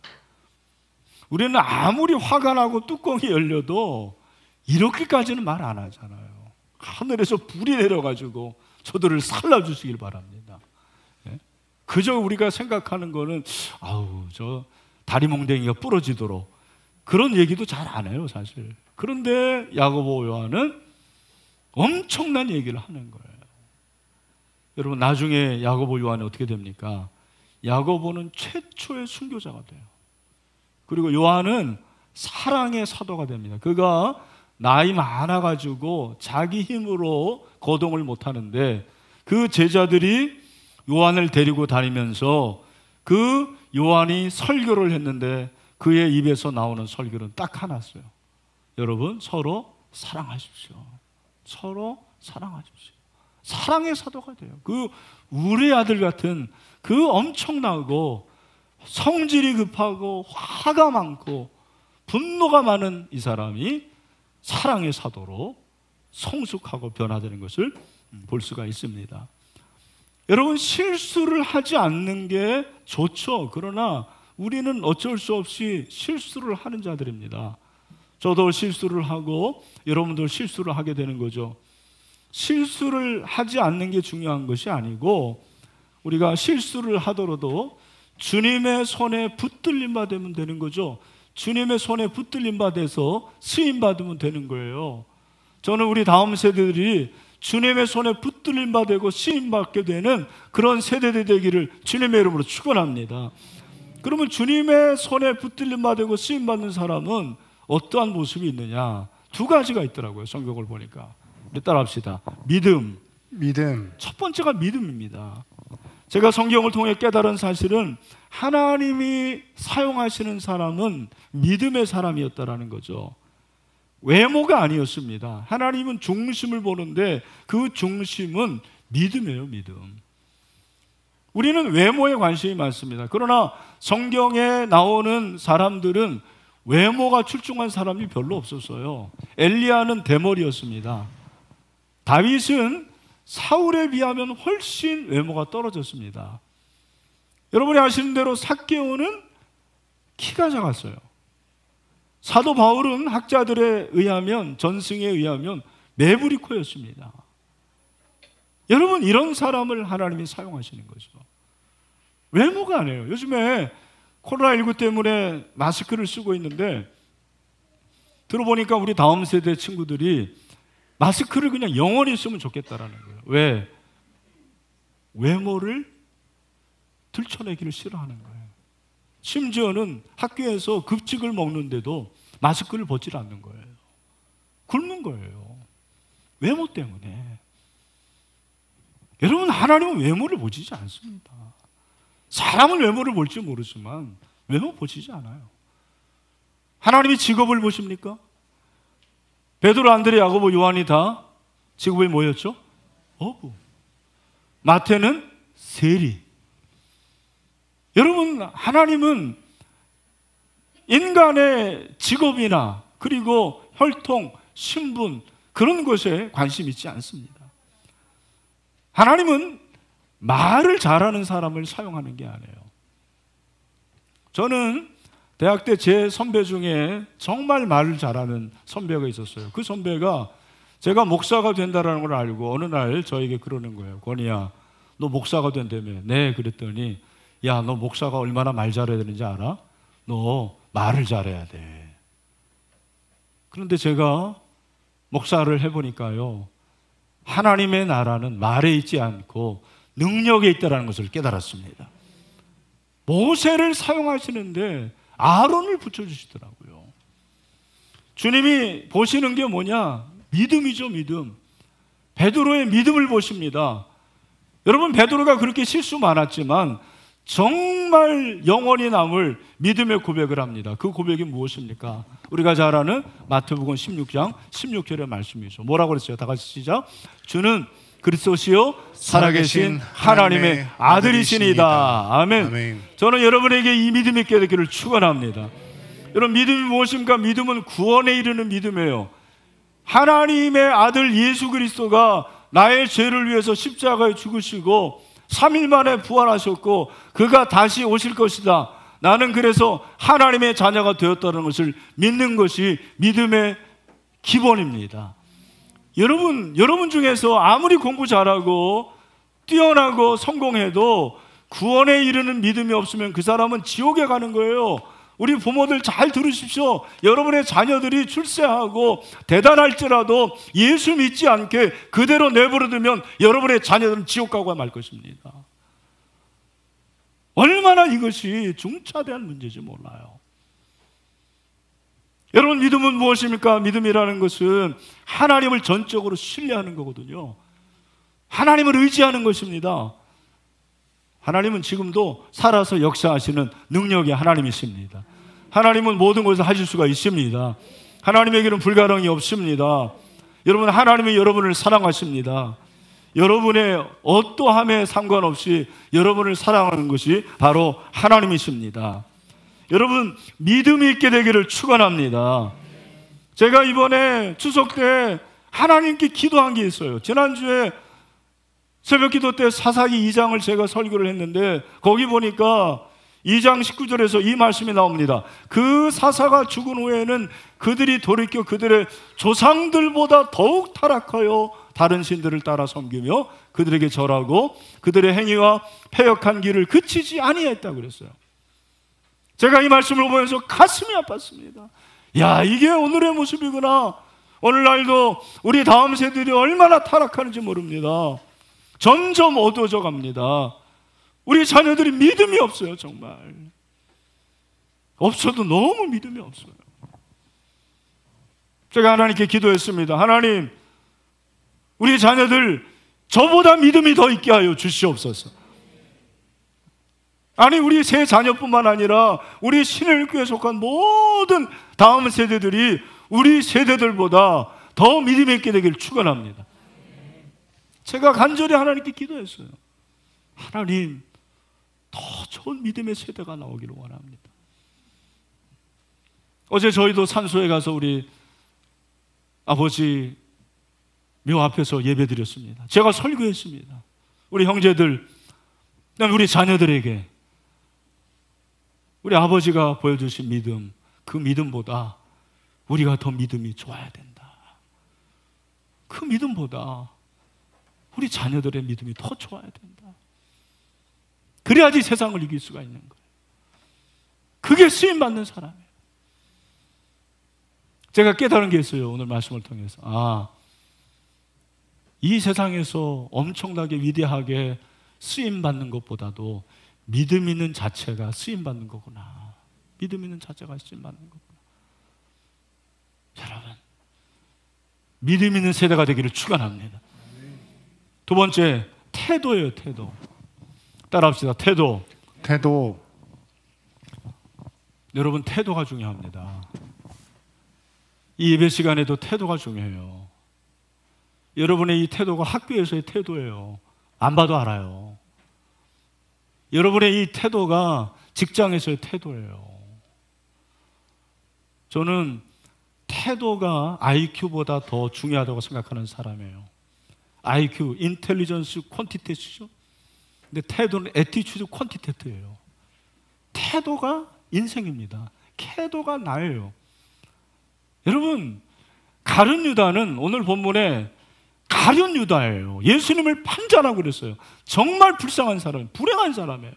우리는 아무리 화가 나고 뚜껑이 열려도 이렇게까지는 말 안 하잖아요. 하늘에서 불이 내려가지고 저들을 살려주시길 바랍니다. 예? 그저 우리가 생각하는 거는 아우 저 다리몽댕이가 부러지도록 그런 얘기도 잘 안 해요 사실. 그런데 야고보 요한은 엄청난 얘기를 하는 거예요. 여러분 나중에 야고보 요한이 어떻게 됩니까? 야고보는 최초의 순교자가 돼요. 그리고 요한은 사랑의 사도가 됩니다. 그가 나이 많아가지고 자기 힘으로 거동을 못하는데 그 제자들이 요한을 데리고 다니면서 그 요한이 설교를 했는데 그의 입에서 나오는 설교는 딱 하나였어요. 여러분 서로 사랑하십시오. 서로 사랑하십시오. 사랑의 사도가 돼요. 그 우리 아들 같은 그 엄청나고 성질이 급하고 화가 많고 분노가 많은 이 사람이 사랑의 사도로 성숙하고 변화되는 것을 볼 수가 있습니다. 여러분 실수를 하지 않는 게 좋죠. 그러나 우리는 어쩔 수 없이 실수를 하는 자들입니다. 저도 실수를 하고 여러분도 실수를 하게 되는 거죠. 실수를 하지 않는 게 중요한 것이 아니고 우리가 실수를 하더라도 주님의 손에 붙들림 받으면 되는 거죠. 주님의 손에 붙들림 받아서 쓰임 받으면 되는 거예요. 저는 우리 다음 세대들이 주님의 손에 붙들림 받고 쓰임 받게 되는 그런 세대들이 되기를 주님의 이름으로 축원합니다. 그러면 주님의 손에 붙들림 받고 쓰임 받는 사람은 어떠한 모습이 있느냐? 두 가지가 있더라고요. 성경을 보니까. 우리 따라합시다. 믿음. 믿음. 첫 번째가 믿음입니다. 제가 성경을 통해 깨달은 사실은 하나님이 사용하시는 사람은 믿음의 사람이었다라는 거죠. 외모가 아니었습니다. 하나님은 중심을 보는데 그 중심은 믿음이에요, 믿음. 우리는 외모에 관심이 많습니다. 그러나 성경에 나오는 사람들은 외모가 출중한 사람이 별로 없었어요. 엘리야는 대머리였습니다. 다윗은 사울에 비하면 훨씬 외모가 떨어졌습니다. 여러분이 아시는 대로 삭개오는 키가 작았어요. 사도 바울은 학자들에 의하면, 전승에 의하면 매부리 코였습니다. 여러분, 이런 사람을 하나님이 사용하시는 거죠. 외모가 아니에요. 요즘에 코로나십구 때문에 마스크를 쓰고 있는데 들어보니까 우리 다음 세대 친구들이 마스크를 그냥 영원히 쓰면 좋겠다라는 거예요. 왜? 외모를 들춰내기를 싫어하는 거예요. 심지어는 학교에서 급식을 먹는데도 마스크를 벗지 않는 거예요. 굶는 거예요. 외모 때문에. 여러분, 하나님은 외모를 보시지 않습니다. 사람은 외모를 볼지 모르지만 외모 보시지 않아요. 하나님이 직업을 보십니까? 베드로, 안드레, 야고보, 요한이 다 직업이 뭐였죠? 어부. 마태는 세리. 여러분, 하나님은 인간의 직업이나 그리고 혈통, 신분 그런 것에 관심 있지 않습니다. 하나님은 말을 잘하는 사람을 사용하는 게 아니에요. 저는 대학 때 제 선배 중에 정말 말을 잘하는 선배가 있었어요. 그 선배가 제가 목사가 된다는 걸 알고 어느 날 저에게 그러는 거예요. 권희야, 너 목사가 된다며. 네, 그랬더니 야, 너 목사가 얼마나 말 잘해야 되는지 알아? 너 말을 잘해야 돼. 그런데 제가 목사를 해보니까요, 하나님의 나라는 말에 있지 않고 능력에 있다는 것을 깨달았습니다. 모세를 사용하시는데 아론을 붙여주시더라고요. 주님이 보시는 게 뭐냐? 믿음이죠, 믿음. 베드로의 믿음을 보십니다. 여러분, 베드로가 그렇게 실수 많았지만 정말 영원히 남을 믿음의 고백을 합니다. 그 고백이 무엇입니까? 우리가 잘 아는 마태복음 십육 장 십육 절의 말씀이죠. 뭐라고 그랬어요? 다 같이 시작. 주는 그리스도시요 살아계신 하나님의 아들이시니다. 아멘. 아멘. 저는 여러분에게 이 믿음이 있게 되기를 축원합니다. 여러분, 믿음이 무엇입니까? 믿음은 구원에 이르는 믿음이에요. 하나님의 아들 예수 그리스도가 나의 죄를 위해서 십자가에 죽으시고 삼 일 만에 부활하셨고 그가 다시 오실 것이다. 나는 그래서 하나님의 자녀가 되었다는 것을 믿는 것이 믿음의 기본입니다. 여러분, 여러분 중에서 아무리 공부 잘하고 뛰어나고 성공해도 구원에 이르는 믿음이 없으면 그 사람은 지옥에 가는 거예요. 우리 부모들 잘 들으십시오. 여러분의 자녀들이 출세하고 대단할지라도 예수 믿지 않게 그대로 내버려두면 여러분의 자녀들은 지옥 가고 말 것입니다. 얼마나 이것이 중차대한 문제인지 몰라요. 여러분, 믿음은 무엇입니까? 믿음이라는 것은 하나님을 전적으로 신뢰하는 거거든요. 하나님을 의지하는 것입니다. 하나님은 지금도 살아서 역사하시는 능력의 하나님이십니다. 하나님은 모든 것을 하실 수가 있습니다. 하나님에게는 불가능이 없습니다. 여러분, 하나님이 여러분을 사랑하십니다. 여러분의 어떠함에 상관없이 여러분을 사랑하는 것이 바로 하나님이십니다. 여러분, 믿음이 있게 되기를 축원합니다. 제가 이번에 추석 때 하나님께 기도한 게 있어요. 지난주에 새벽 기도 때 사사기 이 장을 제가 설교를 했는데 거기 보니까 이 장 십구 절에서 이 말씀이 나옵니다. 그 사사가 죽은 후에는 그들이 돌이켜 그들의 조상들보다 더욱 타락하여 다른 신들을 따라 섬기며 그들에게 절하고 그들의 행위와 패역한 길을 그치지 아니했다고 그랬어요. 제가 이 말씀을 보면서 가슴이 아팠습니다. 야, 이게 오늘의 모습이구나. 오늘날도 우리 다음 세대들이 얼마나 타락하는지 모릅니다. 점점 어두워져 갑니다. 우리 자녀들이 믿음이 없어요. 정말 없어도 너무 믿음이 없어요. 제가 하나님께 기도했습니다. 하나님, 우리 자녀들 저보다 믿음이 더 있게 하여 주시옵소서. 아니, 우리 세 자녀뿐만 아니라 우리 신일교회에 속한 모든 다음 세대들이 우리 세대들보다 더 믿음 있게 되기를 축원합니다. 제가 간절히 하나님께 기도했어요. 하나님, 더 좋은 믿음의 세대가 나오기를 원합니다. 어제 저희도 산소에 가서 우리 아버지 묘 앞에서 예배드렸습니다. 제가 설교했습니다. 우리 형제들, 우리 자녀들에게 우리 아버지가 보여주신 믿음, 그 믿음보다 우리가 더 믿음이 좋아야 된다. 그 믿음보다 우리 자녀들의 믿음이 더 좋아야 된다. 그래야지 세상을 이길 수가 있는 거예요. 그게 쓰임받는 사람이에요. 제가 깨달은 게 있어요. 오늘 말씀을 통해서. 아, 이 세상에서 엄청나게 위대하게 쓰임받는 것보다도 믿음 있는 자체가 쓰임받는 거구나. 믿음 있는 자체가 쓰임받는 거구나. 여러분, 믿음 있는 세대가 되기를 축원합니다. 두 번째, 태도예요. 태도. 따라합시다. 태도. 태도. 여러분, 태도가 중요합니다. 이 예배 시간에도 태도가 중요해요. 여러분의 이 태도가 학교에서의 태도예요. 안 봐도 알아요. 여러분의 이 태도가 직장에서의 태도예요. 저는 태도가 아이큐보다 더 중요하다고 생각하는 사람이에요. 아이큐, 인텔리전스 퀀티테스죠. 근데 태도는 애티튜드 퀀티테트예요. 태도가 인생입니다. 태도가 나예요. 여러분, 가룟 유다는 오늘 본문에 가룟 유다예요. 예수님을 판자라고 그랬어요. 정말 불쌍한 사람, 불행한 사람이에요.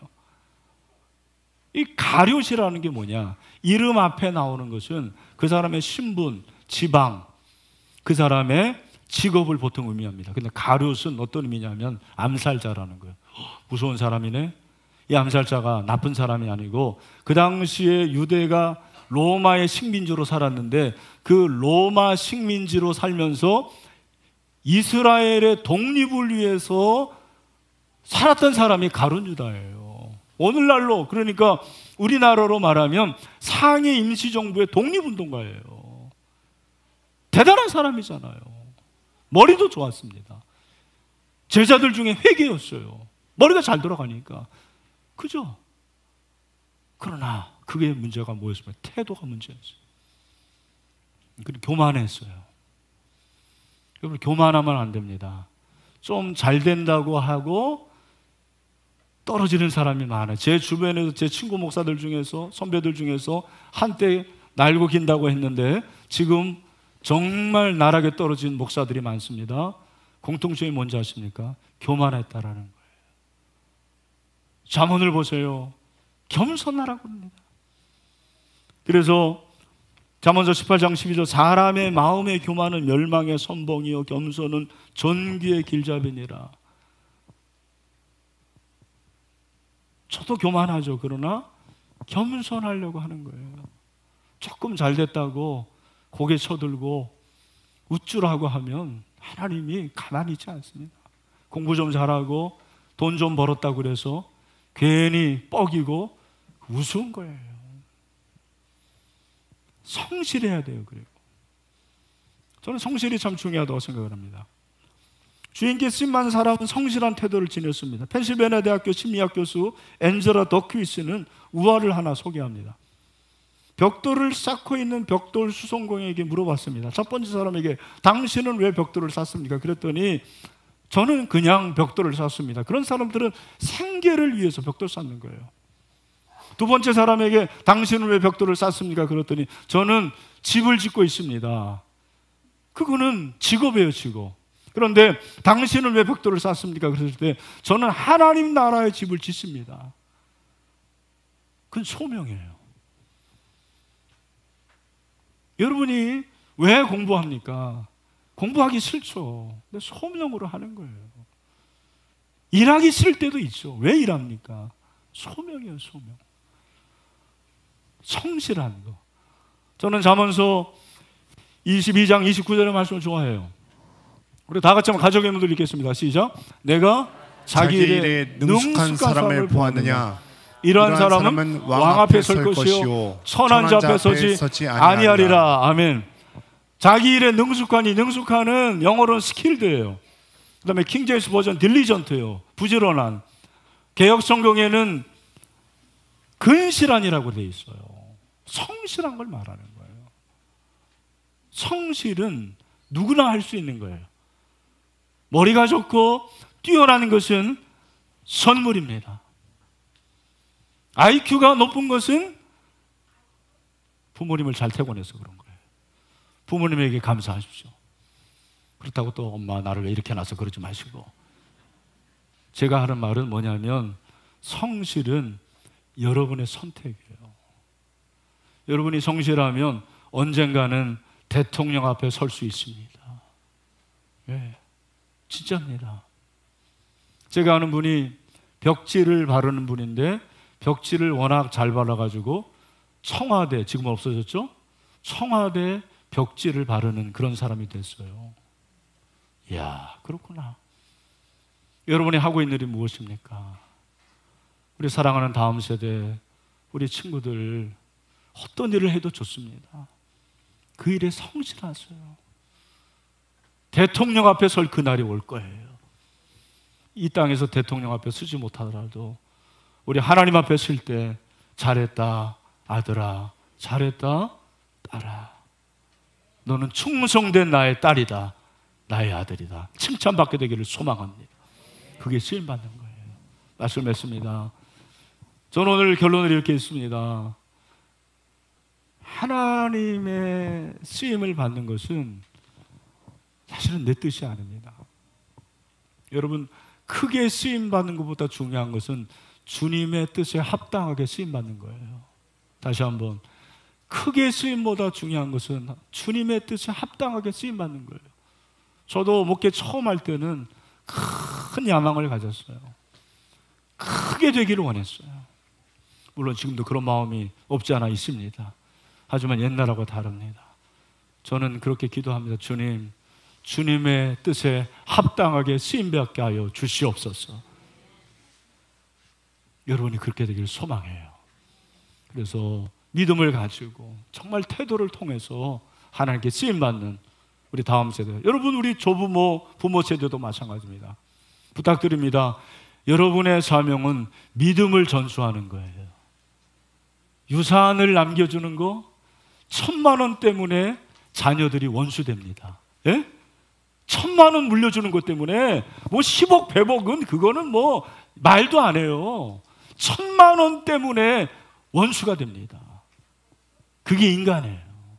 이 가룟이라는 게 뭐냐? 이름 앞에 나오는 것은 그 사람의 신분, 지방, 그 사람의 직업을 보통 의미합니다. 근데 가룟은 어떤 의미냐면 암살자라는 거예요. 무서운 사람이네. 이 암살자가 나쁜 사람이 아니고 그 당시에 유대가 로마의 식민지로 살았는데 그 로마 식민지로 살면서 이스라엘의 독립을 위해서 살았던 사람이 가룟 유다예요. 오늘날로, 그러니까 우리나라로 말하면 상해 임시정부의 독립운동가예요. 대단한 사람이잖아요. 머리도 좋았습니다. 제자들 중에 회개였어요. 머리가 잘 돌아가니까. 그죠? 그러나 그게 문제가 뭐였습니까? 태도가 문제였어요. 그리고 교만했어요. 여러분, 교만하면 안 됩니다. 좀 잘 된다고 하고 떨어지는 사람이 많아요. 제 주변에서 제 친구 목사들 중에서, 선배들 중에서 한때 날고 긴다고 했는데 지금 정말 나락에 떨어진 목사들이 많습니다. 공통점이 뭔지 아십니까? 교만했다라는 거예요. 잠언을 보세요. 겸손하라고 합니다. 그래서 잠언서 십팔 장 십이 절, 사람의 마음의 교만은 멸망의 선봉이요 겸손은 존귀의 길잡이니라. 저도 교만하죠. 그러나 겸손하려고 하는 거예요. 조금 잘 됐다고 고개 쳐들고 우쭐하고 하면 하나님이 가만히 있지 않습니다. 공부 좀 잘하고 돈 좀 벌었다고 그래서 괜히 뻐기고 우스운 거예요. 성실해야 돼요. 그리고 저는 성실이 참 중요하다고 생각을 합니다. 주인께 쓰임받은 사람은 성실한 태도를 지녔습니다. 펜실베니아 대학교 심리학 교수 앤젤라 더퀴스는 우화를 하나 소개합니다. 벽돌을 쌓고 있는 벽돌 수송공에게 물어봤습니다. 첫 번째 사람에게 당신은 왜 벽돌을 쌓습니까? 그랬더니 저는 그냥 벽돌을 쌓습니다. 그런 사람들은 생계를 위해서 벽돌 쌓는 거예요. 두 번째 사람에게 당신은 왜 벽돌을 쌓습니까? 그랬더니 저는 집을 짓고 있습니다. 그거는 직업이에요, 직업. 그런데 당신은 왜 벽돌을 쌓습니까? 그랬을 때 저는 하나님 나라의 집을 짓습니다. 그건 소명이에요. 여러분이 왜 공부합니까? 공부하기 싫죠. 근데 소명으로 하는 거예요. 일하기 싫을 때도 있죠. 왜 일합니까? 소명이에요, 소명. 성실한 거. 저는 잠언서 이십이 장 이십구 절의 말씀을 좋아해요. 우리 다 같이 한번 가족의 문들 읽겠습니다. 시작. 내가 자기 일에 능숙한 사람을 보았느냐. 이러한 사람은 왕 앞에 설 것이요 천한 자 앞에 서지 아니하리라. 아멘. 자기 일에 능숙하니, 능숙하는 영어로는 스킬드예요. 그 다음에 킹제임스 버전 딜리전트예요. 부지런한. 개역 성경에는 근실한이라고 되어 있어요. 성실한 걸 말하는 거예요. 성실은 누구나 할 수 있는 거예요. 머리가 좋고 뛰어나는 것은 선물입니다. 아이큐가 높은 것은 부모님을 잘 태권해서 그런 거예요. 부모님에게 감사하십시오. 그렇다고 또 엄마 나를 왜 이렇게 낳아서 그러지 마시고. 제가 하는 말은 뭐냐면 성실은 여러분의 선택이에요. 여러분이 성실하면 언젠가는 대통령 앞에 설 수 있습니다. 예, 진짜입니다. 제가 아는 분이 벽지를 바르는 분인데 벽지를 워낙 잘 발라가지고 청와대, 지금 없어졌죠? 청와대 벽지를 바르는 그런 사람이 됐어요. 이야, 그렇구나. 여러분이 하고 있는 일이 무엇입니까? 우리 사랑하는 다음 세대, 우리 친구들 어떤 일을 해도 좋습니다. 그 일에 성실하세요. 대통령 앞에 설 그날이 올 거예요. 이 땅에서 대통령 앞에 서지 못하더라도 우리 하나님 앞에 설 때 잘했다 아들아, 잘했다 딸아, 너는 충성된 나의 딸이다, 나의 아들이다, 칭찬받게 되기를 소망합니다. 그게 쓰임받는 거예요. 말씀했습니다. 저는 오늘 결론을 이렇게 했습니다. 하나님의 쓰임을 받는 것은 사실은 내 뜻이 아닙니다. 여러분, 크게 쓰임받는 것보다 중요한 것은 주님의 뜻에 합당하게 쓰임받는 거예요. 다시 한번, 크게 쓰임보다 중요한 것은 주님의 뜻에 합당하게 쓰임받는 거예요. 저도 목회 처음 할 때는 큰 야망을 가졌어요. 크게 되기를 원했어요. 물론 지금도 그런 마음이 없지 않아 있습니다. 하지만 옛날하고 다릅니다. 저는 그렇게 기도합니다. 주님, 주님의 뜻에 합당하게 쓰임받게 하여 주시옵소서. 여러분이 그렇게 되기를 소망해요. 그래서 믿음을 가지고 정말 태도를 통해서 하나님께 쓰임받는 우리 다음 세대, 여러분, 우리 조부모, 부모 세대도 마찬가지입니다. 부탁드립니다. 여러분의 사명은 믿음을 전수하는 거예요. 유산을 남겨주는 거, 천만 원 때문에 자녀들이 원수됩니다. 예? 천만 원 물려주는 것 때문에 뭐 십억, 백억은 그거는 뭐 말도 안 해요. 천만 원 때문에 원수가 됩니다. 그게 인간이에요.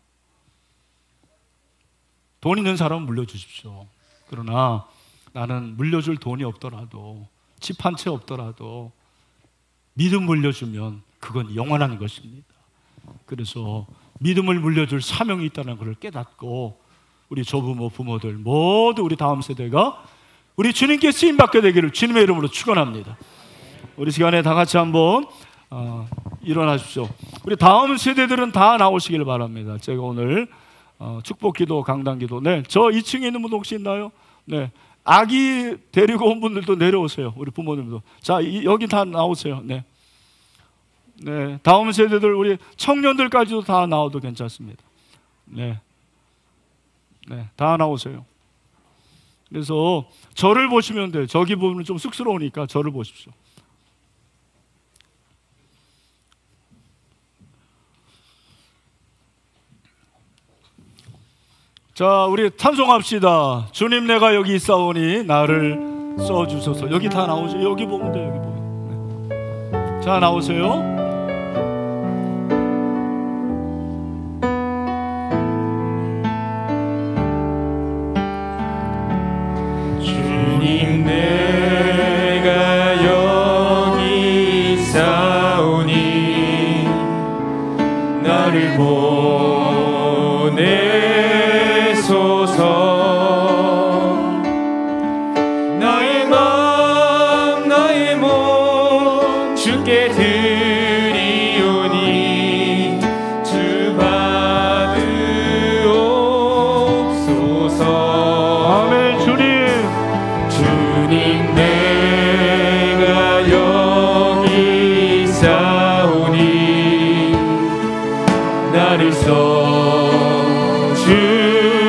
돈 있는 사람은 물려주십시오. 그러나 나는 물려줄 돈이 없더라도, 집 한 채 없더라도 믿음 물려주면 그건 영원한 것입니다. 그래서 믿음을 물려줄 사명이 있다는 것을 깨닫고 우리 조부모, 부모들 모두 우리 다음 세대가 우리 주님께 쓰임받게 되기를 주님의 이름으로 축원합니다. 우리 시간에 다 같이 한번 어, 일어나십시오. 우리 다음 세대들은 다 나오시길 바랍니다. 제가 오늘 어, 축복기도, 강단기도, 네, 저 이 층에 있는 분 혹시 있나요? 네, 아기 데리고 온 분들도 내려오세요. 우리 부모님도. 자, 이, 여기 다 나오세요. 네, 네, 다음 세대들, 우리 청년들까지도 다 나와도 괜찮습니다. 네, 네, 다 나오세요. 그래서 저를 보시면 돼요. 저기 보면 좀 쑥스러우니까 저를 보십시오. 자, 우리 찬송합시다. 주님, 내가 여기 있사오니 나를 써주소서. 여기 다 나오죠. 여기 보면 돼요. 여기 보면. 네. 자, 나오세요. 주님, 내가 여기 있사오니 나를 보내 나의 마음 나의 몸 주께 드리오니 주 받으옵소서. 아멘. 주님, 주님, 내가 여기 있사오니 나를 써주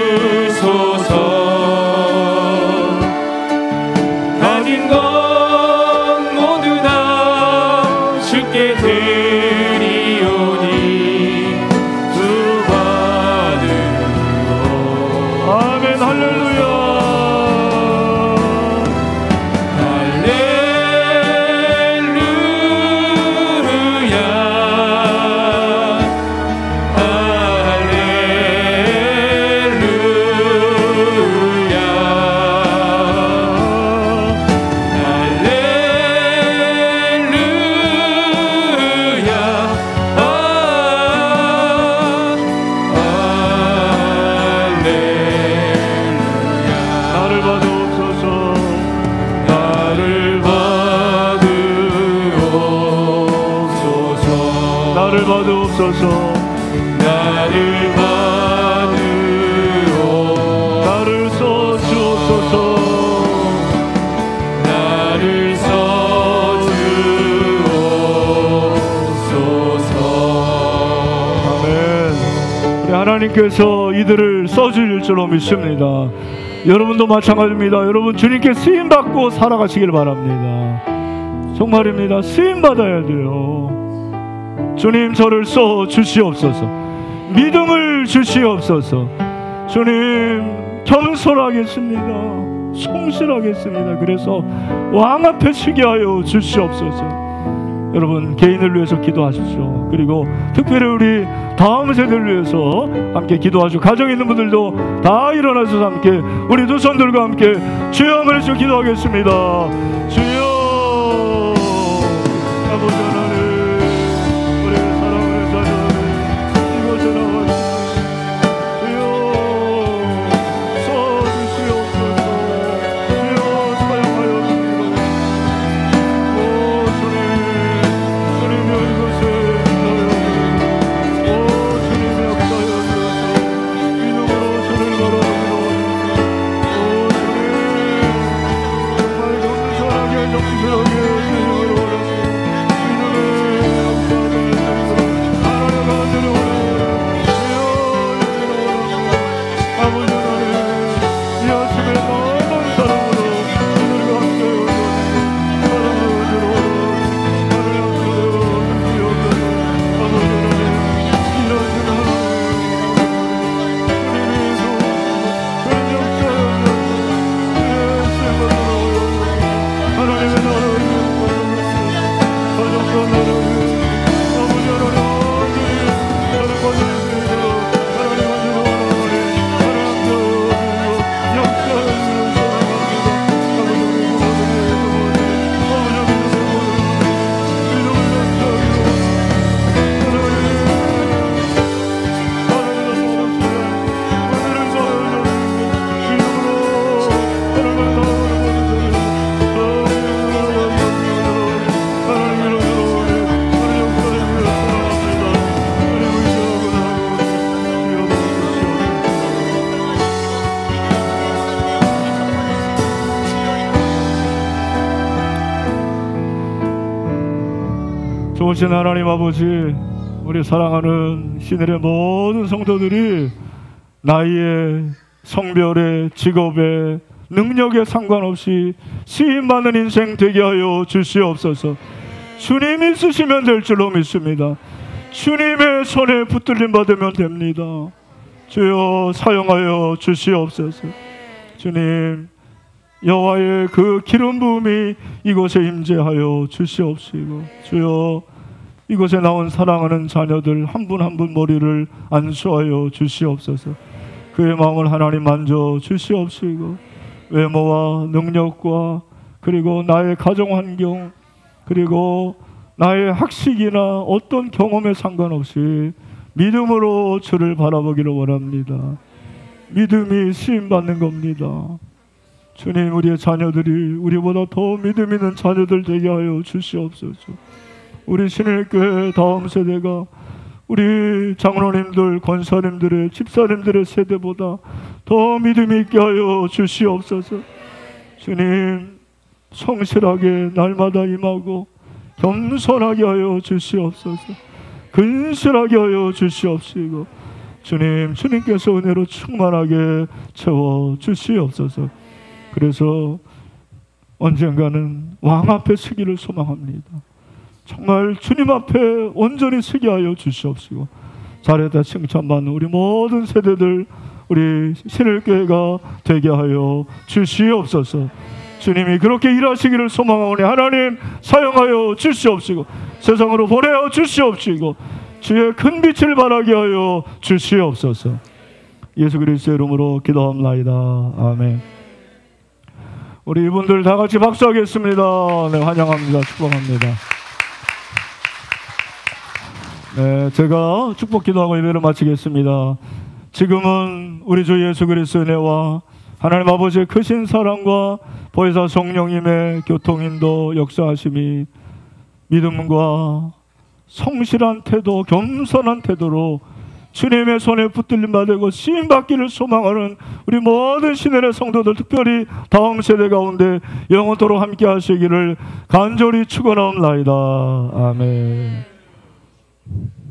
우리 하나님께서 이들을 써주실 줄로 믿습니다. 여러분도 마찬가지입니다. 여러분 주님께 쓰임받고 살아가시길 바랍니다. 정말입니다. 쓰임받아야 돼요. 주님 저를 써 주시옵소서. 믿음을 주시옵소서. 주님 겸손하겠습니다. 성실하겠습니다. 그래서 왕 앞에 서게 하여 주시옵소서. 여러분 개인을 위해서 기도하십시오. 그리고 특별히 우리 다음 세대를 위해서 함께 기도하시고, 가정에 있는 분들도 다 일어나서 함께 우리 두 손들과 함께 주여 한번 해서 기도하겠습니다. 주여 아버지 하나님, 우리 사랑하는 자녀들 이곳에 나와주시옵소서. 주여 써주시옵소서. 주여 사용하여 주시옵소서. 오 주님, 주님여 이곳에 있나요? 오 주님의 역사여 주셔서 믿음으로 주를 걸어주시옵소서. 오 주님 정말 겸손하게 정실하게 좋으신 하나님 아버지, 우리 사랑하는 시내의 모든 성도들이 나이에, 성별에, 직업에, 능력에 상관없이 쓰임받는 인생 되게 하여 주시옵소서. 주님이 쓰시면 될 줄로 믿습니다. 주님의 손에 붙들림 받으면 됩니다. 주여 사용하여 주시옵소서. 주님 여호와의 그 기름 부음이 이곳에 임재하여 주시옵시고, 주여 이곳에 나온 사랑하는 자녀들 한 분 한 분 머리를 안수하여 주시옵소서. 그의 마음을 하나님 만져 주시옵시고, 외모와 능력과 그리고 나의 가정 환경 그리고 나의 학식이나 어떤 경험에 상관없이 믿음으로 주를 바라보기를 원합니다. 믿음이 쓰임받는 겁니다. 주님, 우리의 자녀들이 우리보다 더 믿음 있는 자녀들 되게 하여 주시옵소서. 우리 신일교회 다음 세대가 우리 장로님들, 권사님들의, 집사님들의 세대보다 더 믿음 있게 하여 주시옵소서. 주님, 성실하게 날마다 임하고 겸손하게 하여 주시옵소서. 근실하게 하여 주시옵시고, 주님, 주님께서 은혜로 충만하게 채워 주시옵소서. 그래서 언젠가는 왕 앞에 서기를 소망합니다. 정말 주님 앞에 온전히 서게 하여 주시옵시고, 잘했다 칭찬받는 우리 모든 세대들, 우리 신일교회가 되게 하여 주시옵소서. 주님이 그렇게 일하시기를 소망하오니 하나님 사용하여 주시옵시고, 세상으로 보내어 주시옵시고, 주의 큰 빛을 발하게 하여 주시옵소서. 예수 그리스도의 이름으로 기도합나이다. 아멘. 우리 이분들 다 같이 박수하겠습니다. 네, 환영합니다. 축복합니다. 네, 제가 축복 기도하고 예배를 마치겠습니다. 지금은 우리 주 예수 그리스도의 은혜와 하나님 아버지의 크신 사랑과 보혜사 성령님의 교통인도 역사하심이 믿음과 성실한 태도, 겸손한 태도로 주님의 손에 붙들림 받고 쓰임받기를 소망하는 우리 모든 신의 성도들, 특별히 다음 세대 가운데 영원토록 함께 하시기를 간절히 축원하옵나이다. 아멘.